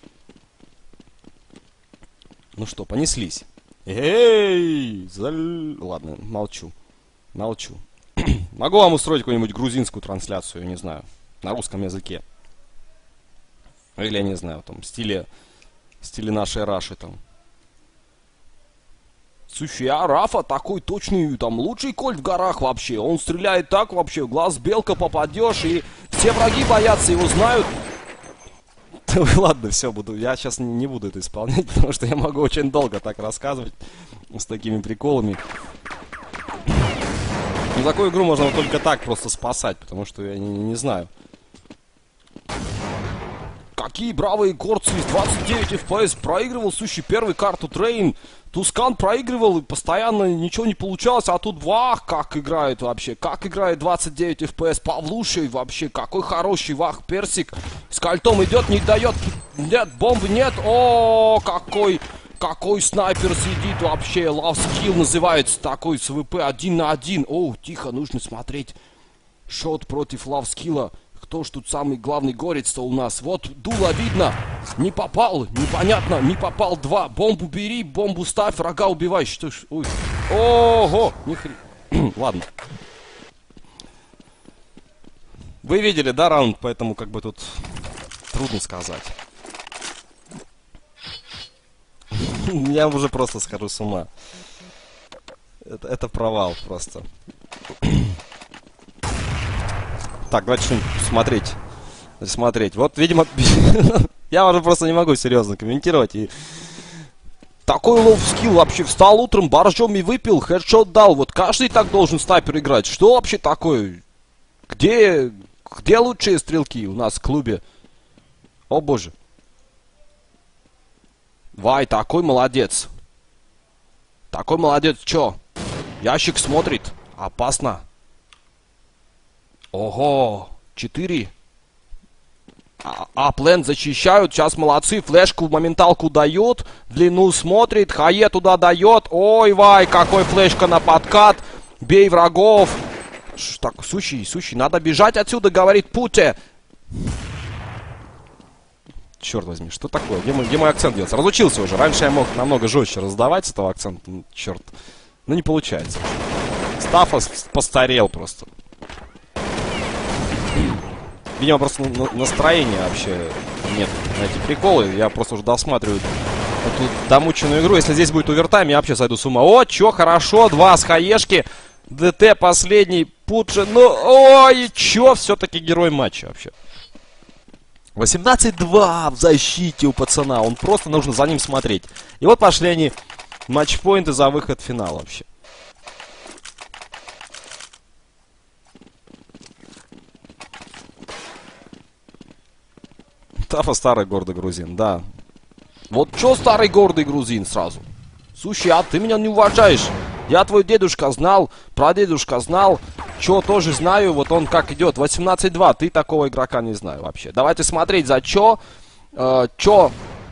Ну что, понеслись. Эй! Ладно, молчу. Могу вам устроить какую-нибудь грузинскую трансляцию, я не знаю, на русском языке. Или, я не знаю, там, в стиле нашей Раши, там. Слушай, а Рафа такой точный, там, лучший кольт в горах вообще. Он стреляет так вообще, в глаз белка попадешь, и все враги боятся, его знают. Ладно, все, я сейчас не буду это исполнять, потому что я могу очень долго так рассказывать с такими приколами. Ну, такую игру можно только так просто спасать, потому что я не знаю. Какие бравые горцы из 29 FPS проигрывал, слушай, первую карту Трейн. Тускан проигрывал и постоянно ничего не получалось, а тут вах, как играет вообще. Как играет 29 FPS. Павлушей вообще, какой хороший вах. Персик с кольтом идет, не дает. Нет, бомбы нет. О, какой снайпер сидит вообще. Love Skill называется такой с ВП 1 на 1. О, тихо, нужно смотреть. Шот против Love Skill'а. Кто ж тут самый главный горец-то у нас? Вот дуло видно. Не попал. Непонятно. Не попал. 2. Бомбу бери, бомбу ставь, врага убивай. Что ж? Ой. Ого. Ладно. Вы видели, да, раунд? Поэтому как бы тут трудно сказать. Я уже просто схожу с ума. Это провал просто. Так, давайте что-нибудь смотреть. Вот, видимо, я уже просто не могу серьезно комментировать. И такой лоу-скилл вообще. Встал утром, боржом и выпил, хедшот дал. Вот каждый так должен снайпер играть. Что вообще такое? Где лучшие стрелки у нас в клубе? О боже. Вай, такой молодец. Такой молодец, чё? Ящик смотрит. Опасно. Ого, 4. Аплен защищают, сейчас молодцы, флешку в моменталку дают, длину смотрит, Хае туда дает, ой, вай, какой флешка на подкат, бей врагов. Так, сущий, надо бежать отсюда, говорит Путе. Черт возьми, что такое, где мой акцент делается? Разучился уже, раньше я мог намного жестче раздавать с этого акцента, черт, ну не получается. Стаффа постарел просто. Видимо, просто настроения вообще нет на эти приколы. Я просто уже досматриваю эту домученную игру. Если здесь будет овертайм, я вообще сойду с ума. О, чё, хорошо, 2 с хаешки. ДТ последний, Путши. Ну, ой, чё, все-таки герой матча вообще. 18-2 в защите у пацана. Он просто нужно за ним смотреть. И вот пошли они матчпоинты за выход в финал вообще. Тафа старый гордый грузин, да. Вот чё старый гордый грузин сразу? Слушай, а ты меня не уважаешь. Я твой дедушка знал, прадедушка знал. Чё, тоже знаю, вот он как идет. 18-2, ты такого игрока не знаю вообще. Давайте смотреть, за чё. Чё?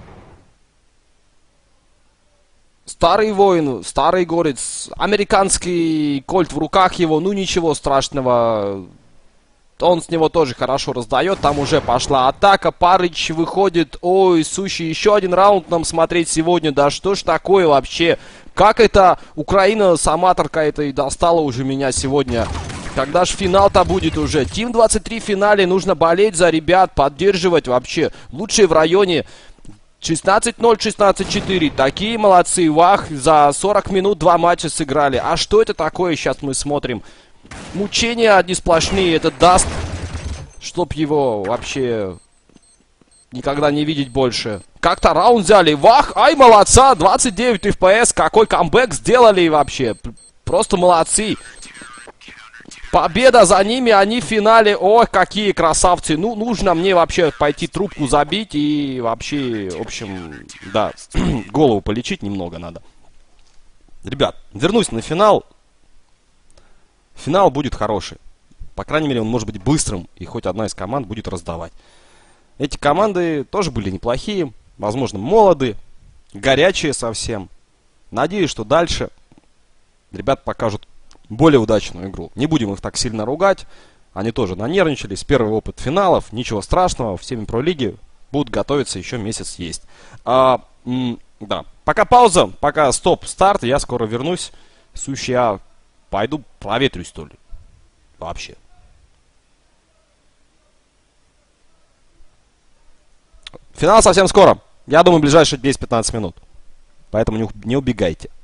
Старый воин, старый горец. Американский кольт в руках его, ну ничего страшного. Он с него тоже хорошо раздает. Там уже пошла атака. Парыч выходит. Ой, сущий, еще один раунд нам смотреть сегодня. Да что ж такое вообще? Как это Украина с аматорка этой достала уже меня сегодня? Когда ж финал-то будет уже? Тим 23 в финале. Нужно болеть за ребят, поддерживать вообще. Лучшие в районе. 16-0, 16-4. Такие молодцы. Вах, за 40 минут 2 матча сыграли. А что это такое? Сейчас мы смотрим. Мучения одни сплошные. Это даст, чтоб его вообще никогда не видеть больше. Как-то раунд взяли. Вах, ай, молодца. 29 FPS. Какой камбэк сделали вообще. Просто молодцы. Победа за ними. Они в финале. Ох, какие красавцы. Ну, нужно мне вообще пойти трубку забить. И вообще, в общем, да, голову полечить немного надо. Ребят, вернусь на финал. Финал будет хороший. По крайней мере, он может быть быстрым. И хоть одна из команд будет раздавать. Эти команды тоже были неплохие. Возможно, молодые. Горячие совсем. Надеюсь, что дальше ребят покажут более удачную игру. Не будем их так сильно ругать. Они тоже нанервничались. Первый опыт финалов. Ничего страшного. В теме Про-лиги будут готовиться. Еще месяц есть. Да. Пока пауза. Пока стоп-старт. Я скоро вернусь. Сущий, пойду проветрюсь, что ли. Вообще. Финал совсем скоро. Я думаю, ближайшие 10-15 минут. Поэтому не убегайте.